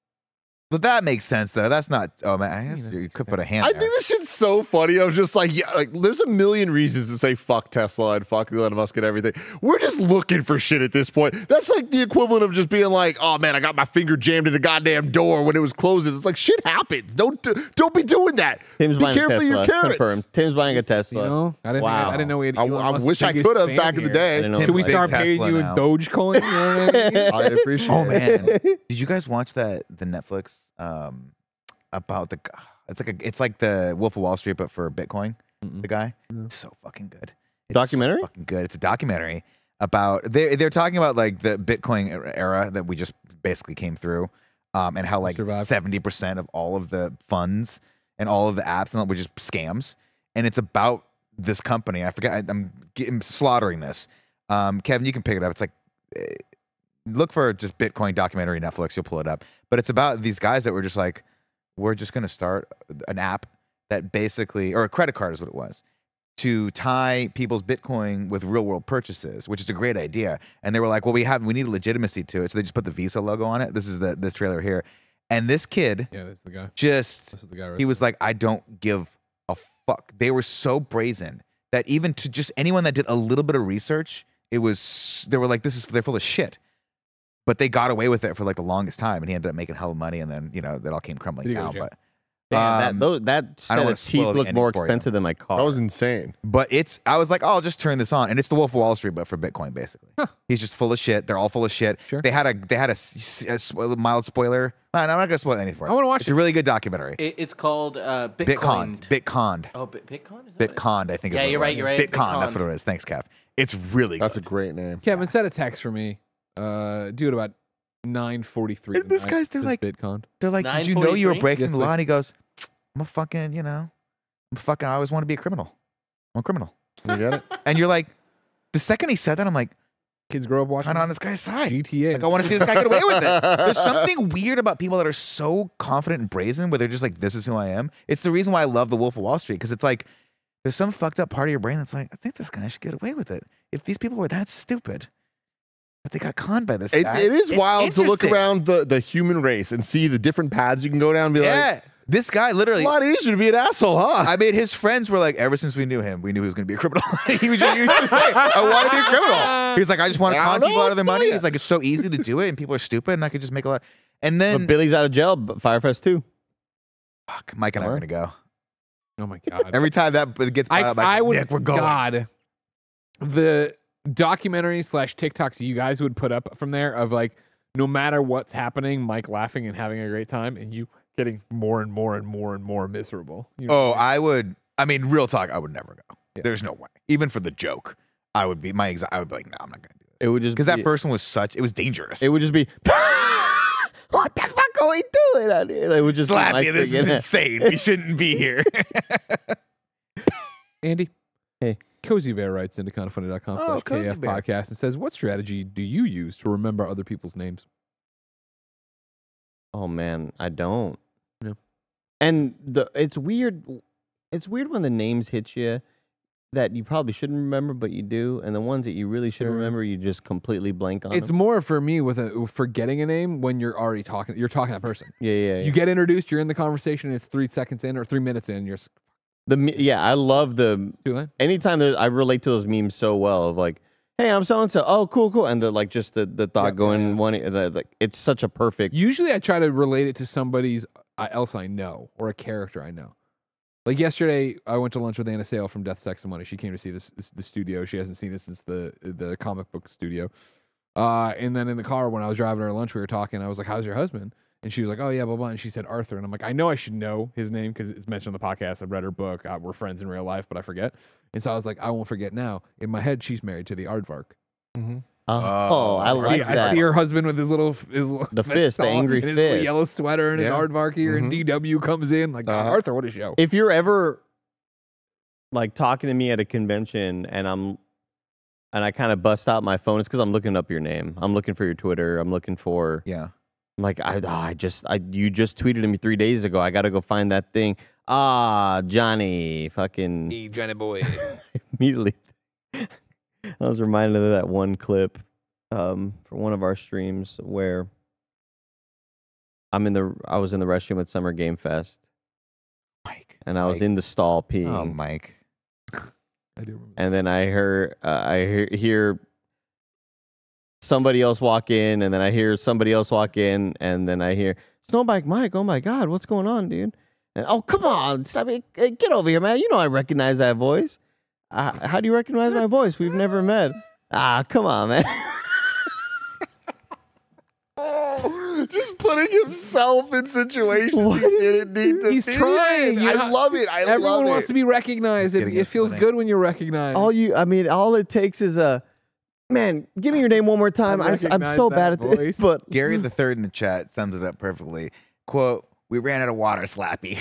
But that makes sense though. That's not. Oh man, I guess that you makes could put a hand. I there. think this shit's so funny. I was just like, yeah, like there's a million reasons to say fuck Tesla and fuck Elon Musk and everything. We're just looking for shit at this point. That's like the equivalent of just being like, oh man, I got my finger jammed in a goddamn door when it was closing. It's like shit happens. Don't do, don't be doing that. Tim's be buying a careful of Tesla. your carrots. Confirmed. Tim's buying a Tesla. You know, I didn't. Wow. Think, I didn't know we had. I, Elon I Musk's wish I biggest could have fan back in the here. day. I didn't know Can we Tim's start big paying Tesla you in now. Dogecoin? You know what I mean? I appreciate Oh it. man, did you guys watch that the Netflix um about the? It's like a. It's like the Wolf of Wall Street, but for Bitcoin. Mm-mm. The guy, No. it's so fucking good. It's Documentary? So fucking good. It's a documentary about they they're talking about like the Bitcoin era- era that we just basically came through, um, and how like Survived. seventy percent of all of the funds and all of the apps and all were just scams, and it's about this company. I forget. I, I'm, getting, slaughtering this. Um, Kevin, you can pick it up. It's like. eh, Look for just Bitcoin documentary Netflix. You'll pull it up. But it's about these guys that were just like, we're just going to start an app that basically, or a credit card is what it was, to tie people's Bitcoin with real world purchases, which is a great idea. And they were like, well, we have, we need legitimacy to it. So they just put the Visa logo on it. This is the this trailer here. And this kid Yeah, that's the guy. just, This is the guy. Right he was like, I don't give a fuck. They were so brazen that even to just anyone that did a little bit of research, it was, they were like, this is, they're full of shit. But they got away with it for like the longest time, and he ended up making hell of money, and then you know that all came crumbling Did he go to down. jail? But Damn, Um, that, those, that I set don't wanna of spoil teeth the look ending more for you. expensive than my car. That was insane. but it's I was like, oh, I'll just turn this on, and it's the Wolf of Wall Street, but for Bitcoin, basically. He's just full of shit. They're all full of shit. Sure. They had a they had a, s- a s- a mild spoiler. Uh, I'm not gonna spoil anything for it. I wanna watch It's it. a really good documentary. It, it's called uh, Bitcoin, Bitcoin. Bitcoin, Oh, Bit- Bitcoin. Is that what it is? Bitcoin. I think. Yeah, is what you're it right, was. you're right, Bitcoin. That's Bitcoin. what it is. Thanks, Kev. It's really That's a good. great name. Kevin, send a text for me. Uh, do it about nine forty-three. And this guy's- they're like- Bitcoin. They're like, did you know you were nine forty-three? breaking Yes, the law? please. And he goes, I'm a fucking, you know, I'm a fucking. I always want to be a criminal. I'm a criminal. You get it? And you're like, the second he said that, I'm like, Kids grow up watching kind of on this guy's side. G T A. Like, I want to see this guy get away with it. There's something weird about people that are so confident and brazen where they're just like, this is who I am. It's the reason why I love The Wolf of Wall Street, because it's like, there's some fucked up part of your brain that's like, I think this guy should get away with it. If these people were that stupid, that they got conned by this It's, guy. it is it's wild to look interesting. around the, the human race and see the different paths you can go down and be Yeah. like, This guy It's literally. a lot easier to be an asshole, huh? I mean, his friends were like, ever since we knew him, we knew he was going to be a criminal. he was just, he was just saying, I want to be a criminal. He's like, I just want to I con don't people know out of their what to money. tell He's like, it's so easy to do it, and people are stupid, and I could just make a lot. And But then, Billy's out of jail. But Firefest too. fuck, Mike and I are Huh? going to go. Oh my god. Every time that gets brought I, up, I I, would. Nick, we're going. God, the documentary slash TikToks you guys would put up from there of like, no matter what's happening, Mike laughing and having a great time, and you getting more and more and more and more miserable. You know Oh, what I mean? I would. I mean, real talk, I would never go. Yeah. There's no way. Even for the joke, I would be my. Exa- I would be like, no, I'm not going to do it. It would just Because be, that first one was such. It was dangerous. It would just be. What the fuck are we doing out here? It would just be Slappy, Mike this is singing it. insane. We shouldn't be here. Andy. Hey. Cozy Bear writes into kind of funny dot com Oh, slash Cozy KF Bear. podcast and says, what strategy do you use to remember other people's names? Oh man, I don't. Yeah. And the it's weird. It's weird when the names hit you that you probably shouldn't remember, but you do, and the ones that you really should Sure. remember, you just completely blank on. It's them. more for me with a, forgetting a name when you're already talking. You're talking to that person. Yeah, yeah. yeah. You get introduced, you're in the conversation, it's three seconds in or three minutes in, you're s- the me- yeah, I love the too late. anytime there, I relate to those memes so well of like, hey, I'm so and so. Oh, cool, cool, and the like just the the thought Yeah, going yeah. one. the- Like it's such a perfect. Usually I try to relate it to somebody's uh, else I know or a character I know. Like yesterday, I went to lunch with Anna Sale from Death, Sex, and Money. She came to see this, this the studio. She hasn't seen it since the the comic book studio. Uh, and then in the car when I was driving her lunch, we were talking. I was like, "How's your husband?" And she was like, "Oh yeah, blah blah." And she said Arthur, and I'm like, "I know I should know his name because it's mentioned on the podcast. I've read her book. Uh, we're friends in real life, but I forget." And so I was like, "I won't forget now." In my head, she's married to the aardvark. Mhm. Oh, Oh, I I like see, that. I see her husband with his little his little The fist, the on angry and his little fist. yellow sweater and his Yeah. aardvark here, and Mhm. D W comes in like Uh-huh. Arthur. What a show! If you're ever like talking to me at a convention and I'm and I kind of bust out my phone, it's because I'm looking up your name. I'm looking for your Twitter. I'm looking for Yeah. I'm like I, ah, I just I you just tweeted at me three days ago. I got to go find that thing. Ah, Johnny, fucking Hey, Johnny boy. immediately. I was reminded of that one clip um, for one of our streams where I'm in the I was in the restroom at Summer Game Fest Mike. and I was Mike. in the stall peeing. Oh, Mike. I do remember. And then I heard uh, I hear, hear somebody else walk in, and then I hear somebody else walk in, and then I hear Snowbike Mike. Oh my God, what's going on, dude? And oh come on, stop it! Hey, get over here, man. You know I recognize that voice. Uh, how do you recognize my voice? We've never met. Ah, come on, man. Oh, just putting himself in situations What he is didn't need to He's be trying, in. you I know, love it. I Everyone love wants it. to be recognized. It, getting it his feels money. good when you're recognized. all you, I mean, all it takes is a man. Give me your name one more time. I, am recognize so that bad at this, voice. but Gary the third in the chat sums it up perfectly. Quote, we ran out of water, Slappy.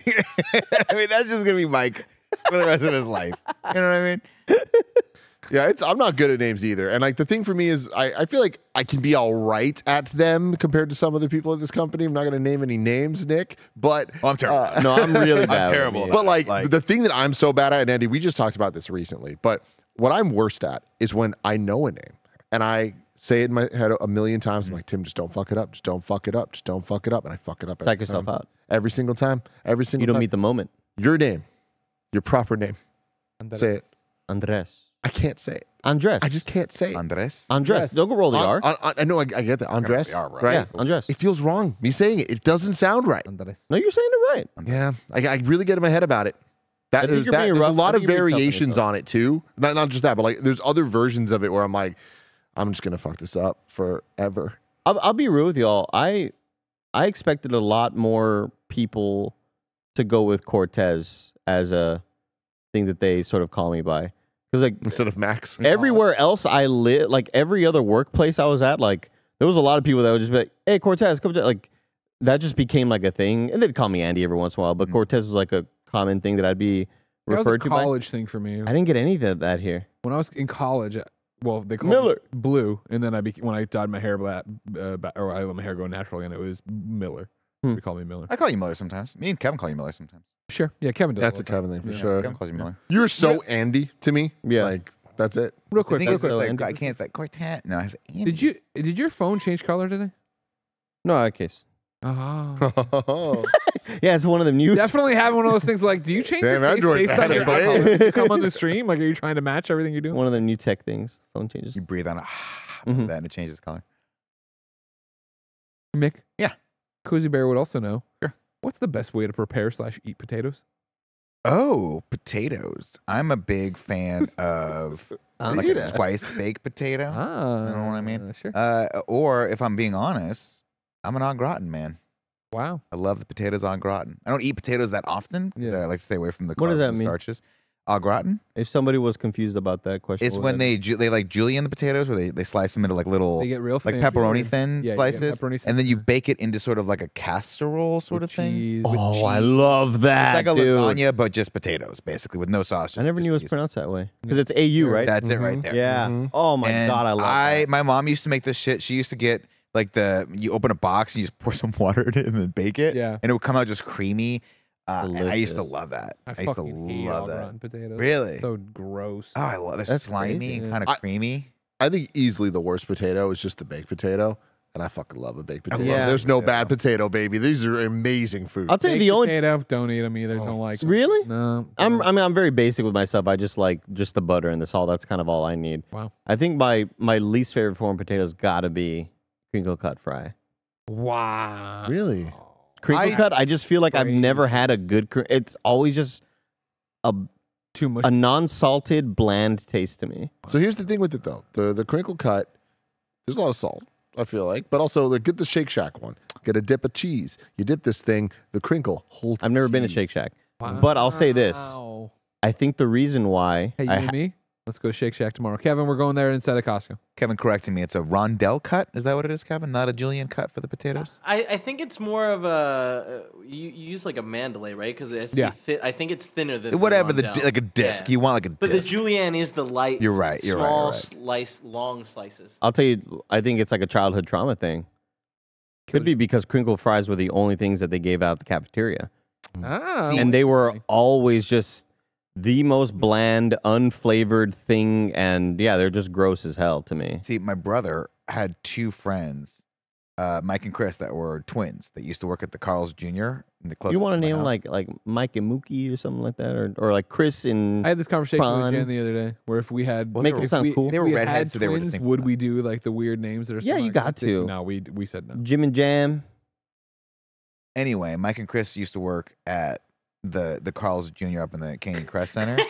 I mean, that's just going to be Mike for the rest of his life. You know what I mean? Yeah, it's I'm not good at names either. And like the thing for me is I, I feel like I can be all right at them compared to some other people at this company. I'm not gonna name any names, Nick, but Oh, I'm terrible. uh, no, I'm really I'm bad. with terrible. names. but like, Like- the thing that I'm so bad at, and Andy, we just talked about this recently, but what I'm worst at is when I know a name and I say it in my head a million times. I'm like, Tim, just don't fuck it up. Just don't fuck it up. Just don't fuck it up. And I fuck it up. Psych every yourself time. out. Every single time. Every single You don't time. meet the moment, Your name. Your proper name. Say it. Andres. I can't say it. Andres. I just can't say it. Andres? Andres. Don't go roll the An- R. an- I know. I, I get that. Andres. the R, right? Right. Yeah, Andres. It feels wrong. Me saying it. It doesn't sound right. Andres. No, you're saying it right. Yeah. I, I really get in my head about it. That, I think there's you're that, being there's a rough- lot I of think you're being tough on variations yourself. on it too. Not not just that, but like there's other versions of it where I'm like, I'm just gonna fuck this up forever. I'll, I'll be real with y'all. I I expected a lot more people to go with Cortez as a thing that they sort of call me by, because like Instead of Max. everywhere else I live, like every other workplace I was at, like there was a lot of people that would just be like, "Hey, Cortez, come to," like that just became like a thing, and they'd call me Andy every once in a while. But Mm. Cortez was like a common thing that I'd be That was a referred to by. college thing for me. I didn't get any of that here. When I was in college, uh, well, they called Miller. me Blue, and then I became, when I dyed my hair black, uh, ba- or I let my hair go natural, and it was Miller. Hmm. They call me Miller. I call you Miller sometimes. Me and Kevin call you Miller sometimes. Sure, yeah, Kevin does. That's all a the time. Kevin thing for Yeah. sure. Kevin calls you Miller. You're so Andy to me. Yeah. Like that's it. Real The quick, thing real is, quick. it's like, Andy. I can't, it's like, Cortez. No, I have to Andy. Did you did your phone change color today? No, that case. Oh. Yeah, it's one of them new. Definitely have one of those things like, do you change Damn, your face Android's based on ahead your of eye the color game. when you come on the stream? Like, are you trying to match everything you're doing? One of them new tech things. Phone changes. You breathe on it, Mhm. that and it changes color. Mick? Yeah. Cozy Bear would also know. Sure. What's the best way to prepare slash eat potatoes? Oh, potatoes. I'm a big fan of like a Pita. twice baked potato. Ah. You know what I mean? Sure. Uh, or if I'm being honest, I'm an au gratin man. Wow. I love the potatoes au gratin. I don't eat potatoes that often. 'Cause Yeah. I like to stay away from the What carbs does that and mean? starches. Au gratin? If somebody was confused about that question, It's what when would that they ju- they like julienne the potatoes, where they, they slice them into like little They get real like fancy, pepperoni or- thin Yeah, you get slices, pepperoni and then you thin. bake it into sort of like a casserole sort With of thing. cheese. with Oh, I cheese. love that, It's like a dude. lasagna, but just potatoes, basically, with no sauce. I just- never just knew it was cheese. pronounced that way because it's A U, right? That's it right Mhm. there. yeah. Mhm. Oh my And god, I love I that. my mom used to make this shit. She used to get like the you open a box and you just pour some water in it and then bake it. Yeah. And it would come out just creamy. Uh, and I used to Delicious. love that. I, I, used to fucking hate love au that. gratin potatoes. Really? So gross. Oh, I love this That's slimy crazy. and kind of I- creamy. I think easily the worst potato is just the baked potato. And I fucking love a baked I potato. love There's no potato. bad potato, baby. These are amazing food. I'll tell you Baked the only. potato, don't eat them either. Oh. Don't like 'em. Really? No. I'm. don't. I mean, I'm very basic with myself. I just like just the butter and the salt. That's kind of all I need. Wow. I think my my least favorite form of potatoes gotta be crinkle cut fry. Wow. Really? Crinkle I- cut. I just feel like I've never Crazy. had a good. cr- It's always just a Too much. a non-salted, bland taste to me. So here's the thing with it though. The the crinkle cut, there's a lot of salt, I feel like. But also like, get the Shake Shack one. Get a dip of cheese. You dip this thing, the crinkle holds. I've never been to cheese. Shake Shack, but I'll say this. Wow. I think the reason why Hey, you I and ha- me? Let's go to Shake Shack tomorrow. Kevin, we're going there instead of Costco. Kevin correcting me. It's a rondelle cut. Is that what it is, Kevin? Not a julienne cut for the potatoes? I, I think it's more of a uh, you, you use like a mandalay, right? Because it has to Yeah. be thi- I think it's thinner than Whatever, the rondelle. di- like a disc. Yeah. You want like a But the disc. julienne is the light. You're right, you're right, small you're right. slice, long slices. I'll tell you, I think it's like a childhood trauma thing. Could be because crinkle fries were the only things that they gave out at the cafeteria, Ah, and they were okay. always just the most bland, unflavored thing. And yeah, they're just gross as hell to me. See, my brother had two friends, uh, Mike and Chris, that were twins that used to work at the Carl's Junior in the closest You want to my name house. like like Mike and Mookie or something like that, or or like Chris and I had this conversation with Fun. Jen the other day, where if we had, Well, Make they it were- sound we, cool. if They were we had redheads, so they were twins, distinct from would that. we do like the weird names that are? Yeah, you smart? got to. No, we we said no. Jim and Jam. Anyway, Mike and Chris used to work at the the Carl's Junior up in the Canyon Crest Center,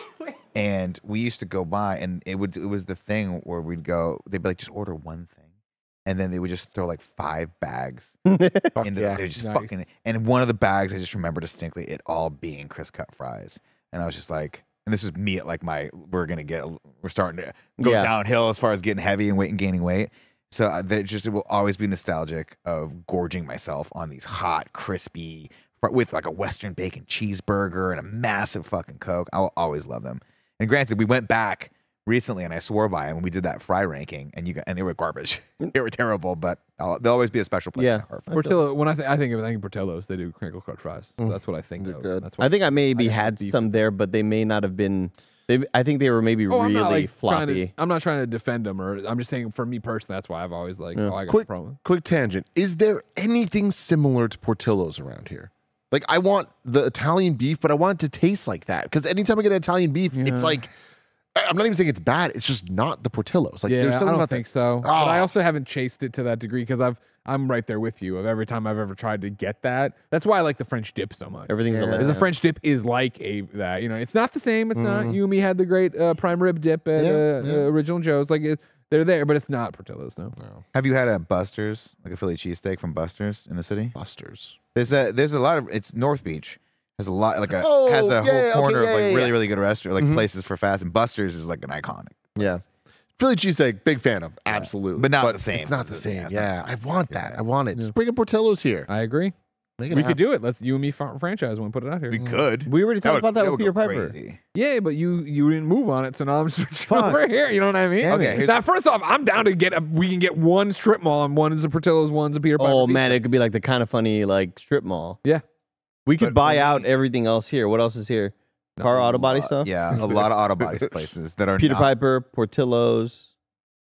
and we used to go by, and it would it was the thing where we'd go. They'd be like, just order one thing, and then they would just throw like five bags Fuck into yeah. the, they just Nice. fucking. And one of the bags, I just remember distinctly it all being Chris cut fries, and I was just like, and this is me at like my we're gonna get we're starting to go Yeah. downhill as far as getting heavy and weight and gaining weight. So uh, that just it will always be nostalgic of gorging myself on these hot, crispy, fr- with like a Western bacon cheeseburger and a massive fucking Coke. I'll always love them. And granted, we went back recently and I swore by them when we did that fry ranking, and you got, and they were garbage. They were terrible, but I'll, they'll always be a special place. Yeah. in my heart. Portillo. When I think I think of I think Portillo's, they do crinkle cut fries. So Mm. that's what I think They're of. good. That's what I think I maybe I got had beef some there, but they may not have been. They, I think they were maybe Oh, I'm really not like trying floppy. to, I'm not trying to defend them, or I'm just saying for me personally, that's why I've always like, Yeah. oh, I got Quick- a problem. Quick tangent. Is there anything similar to Portillo's around here? Like, I want the Italian beef, but I want it to taste like that. Because anytime I get Italian beef, Yeah. it's like, I- I'm not even saying it's bad. It's just not the Portillo's. Like, Yeah, there's I something don't about think that. so. But I Oh. also haven't chased it to that degree because I've I'm right there with you. Of every time I've ever tried to get that, that's why I like the French dip so much. Everything's Yeah. a Because yeah. a French dip is like a that you know, it's not the same. It's not. Mhm. You and me had the great uh, prime rib dip at Yeah, uh, yeah. Uh, Original Joe's. Like it, they're there, but it's not Portillo's. No. No. Have you had a Buster's, like a Philly cheesesteak from Buster's in the city? Busters. There's a there's a lot of it's North Beach has a lot like a Oh, has a yeah, whole okay, corner yeah, of like yeah, really yeah. really good restaurant like Mhm. places for fast, and Buster's is like an iconic. Yeah. place. Philly cheesesteak, big fan of. Absolutely. But not the same. It's not the It's- same. yeah, it's not Yeah. the I want that. Yeah. I want it. Yeah. Just bring a Portillo's here. I agree. Make it We could happen. do it. Let's you and me fr- franchise one. Put it out here. We could. We already talked would- about that, with would Peter go Piper. crazy. Yeah, but you you didn't move on it, so now I'm switching Fuck. over here. You know what I mean? Damn Okay, it. here's- Now, first off, I'm down to get a. We can get one strip mall, and one's a Portillo's, one's a Peter Piper. Oh pizza. man, it could be like the kind of funny like strip mall. Yeah. We could But buy only- out everything else here. What else is here? Car auto body Uh, stuff. Yeah, a lot of auto body places that are Peter not- Piper, Portillo's.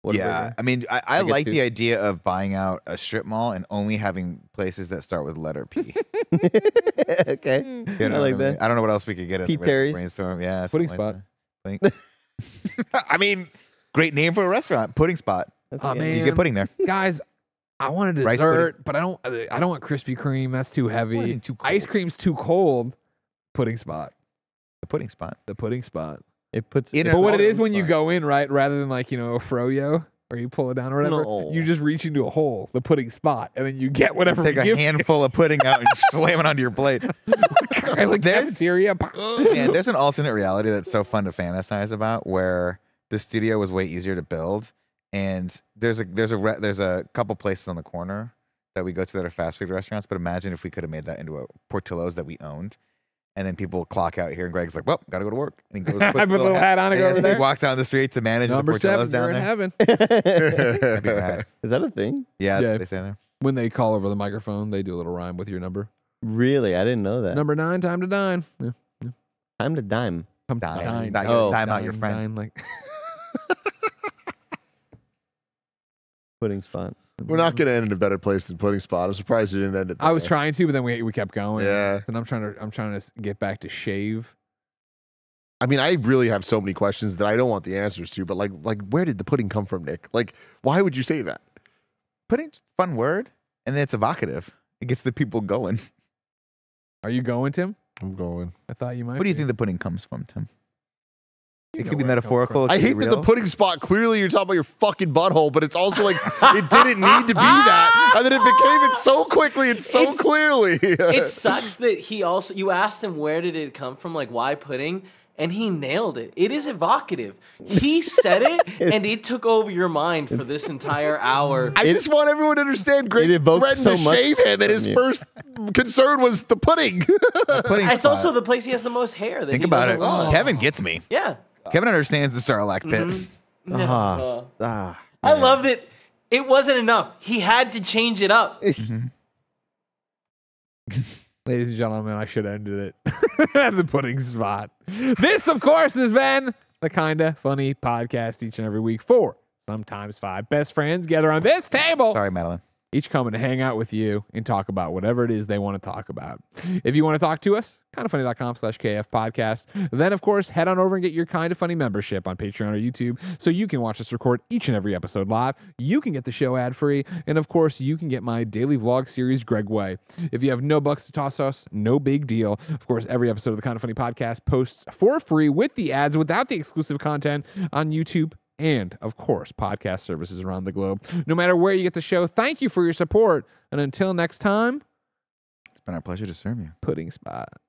Yeah, I mean, I, I Like a like two- the idea of buying out a strip mall and only having places that start with letter P. Okay. You I know like what I, mean? that. I don't know what else we could get in Pete the Terry's. brainstorm. Yeah, Pudding something like that. Pudding- I mean, great name for a restaurant, Pudding Spot. That's Oh, okay. man. You get pudding there. Guys, I want a Rice dessert, but I don't. I don't want Krispy Kreme. That's too heavy. anything too Ice cold. cream's too cold. Pudding spot. The Pudding Spot. The pudding spot. It puts. In it and But what all it of is them when you fine. go in, right, rather than like, you know, a froyo or you pull it down or whatever, No. you just reach into a hole, the pudding spot, and then you get whatever. Take we a give you. handful of pudding out and slam it onto your plate. like There's- cafeteria. Man, there's an alternate reality that's so fun to fantasize about, where the studio was way easier to build, and there's a there's a re- there's a couple places on the corner that we go to that are fast food restaurants. But imagine if we could have made that into a Portillo's that we owned, and then people clock out here, and Greg's like, "Well, gotta go to work," and he goes, I puts put a little hat on and and go he over there. walks down the street to manage Number the Portillo's seven, you're down in there. heaven. That'd be rad. Is that a thing? Yeah, that's Yeah. what they say there. When they call over the microphone, they do a little rhyme with your number. Really? I didn't know that. Number nine, time to dine. Yeah. Time to dime. Come Dine. dine. Dine. Oh. Dime out your Dine, friend. dine, like Pudding spot. We're not going to end in a better place than Pudding Spot. I'm surprised you didn't end it I was there. trying to, but then we we kept going. Yeah. And I'm trying to I'm trying to s- get back to shave. I mean, I really have so many questions that I don't want the answers to, but like, like, where did the pudding come from, Nick? Like, why would you say that? Pudding's a fun word, and then it's evocative. It gets the people going. Are you going, Tim? I'm going. I thought you might. What do you be. think the pudding comes from, Tim? You It know could be where it comes metaphorical. from. It I could be hate that the real. pudding spot, clearly you're talking about your fucking butthole, but it's also like, it didn't need to be that. And then it became it so quickly and so It's- clearly. It sucks that he also, you asked him where did it come from, like why pudding, and he nailed it. It is evocative. He said it, and it took over your mind for this entire hour. I just want everyone to understand Greg it evokes threatened so to much shave him, and his from you. first concern was the pudding. Pudding It's spot. also the place he has the most hair. That Think he about it. doesn't want. Kevin gets me. Yeah. Kevin understands the Sarlacc pit. Mm-hmm. Ah, Uh, s- ah. I love that it wasn't enough. He had to change it up. Ladies and gentlemen, I should have ended it at the pudding spot. This, of course, has been the Kinda Funny podcast each and every week for sometimes five best friends gather on this table. Sorry, Madeline. Each coming to hang out with you and talk about whatever it is they want to talk about. If you want to talk to us, kindafunny.com slash KF podcast. Then, of course, head on over and get your Kinda Funny membership on Patreon or YouTube so you can watch us record each and every episode live. You can get the show ad-free. And, of course, you can get my daily vlog series, Greg Way. If you have no bucks to toss us, no big deal. Of course, every episode of the Kinda Funny podcast posts for free with the ads without the exclusive content on YouTube and, of course, podcast services around the globe. No matter where you get the show, thank you for your support. And until next time, It's been our pleasure to serve you. Pudding Spot.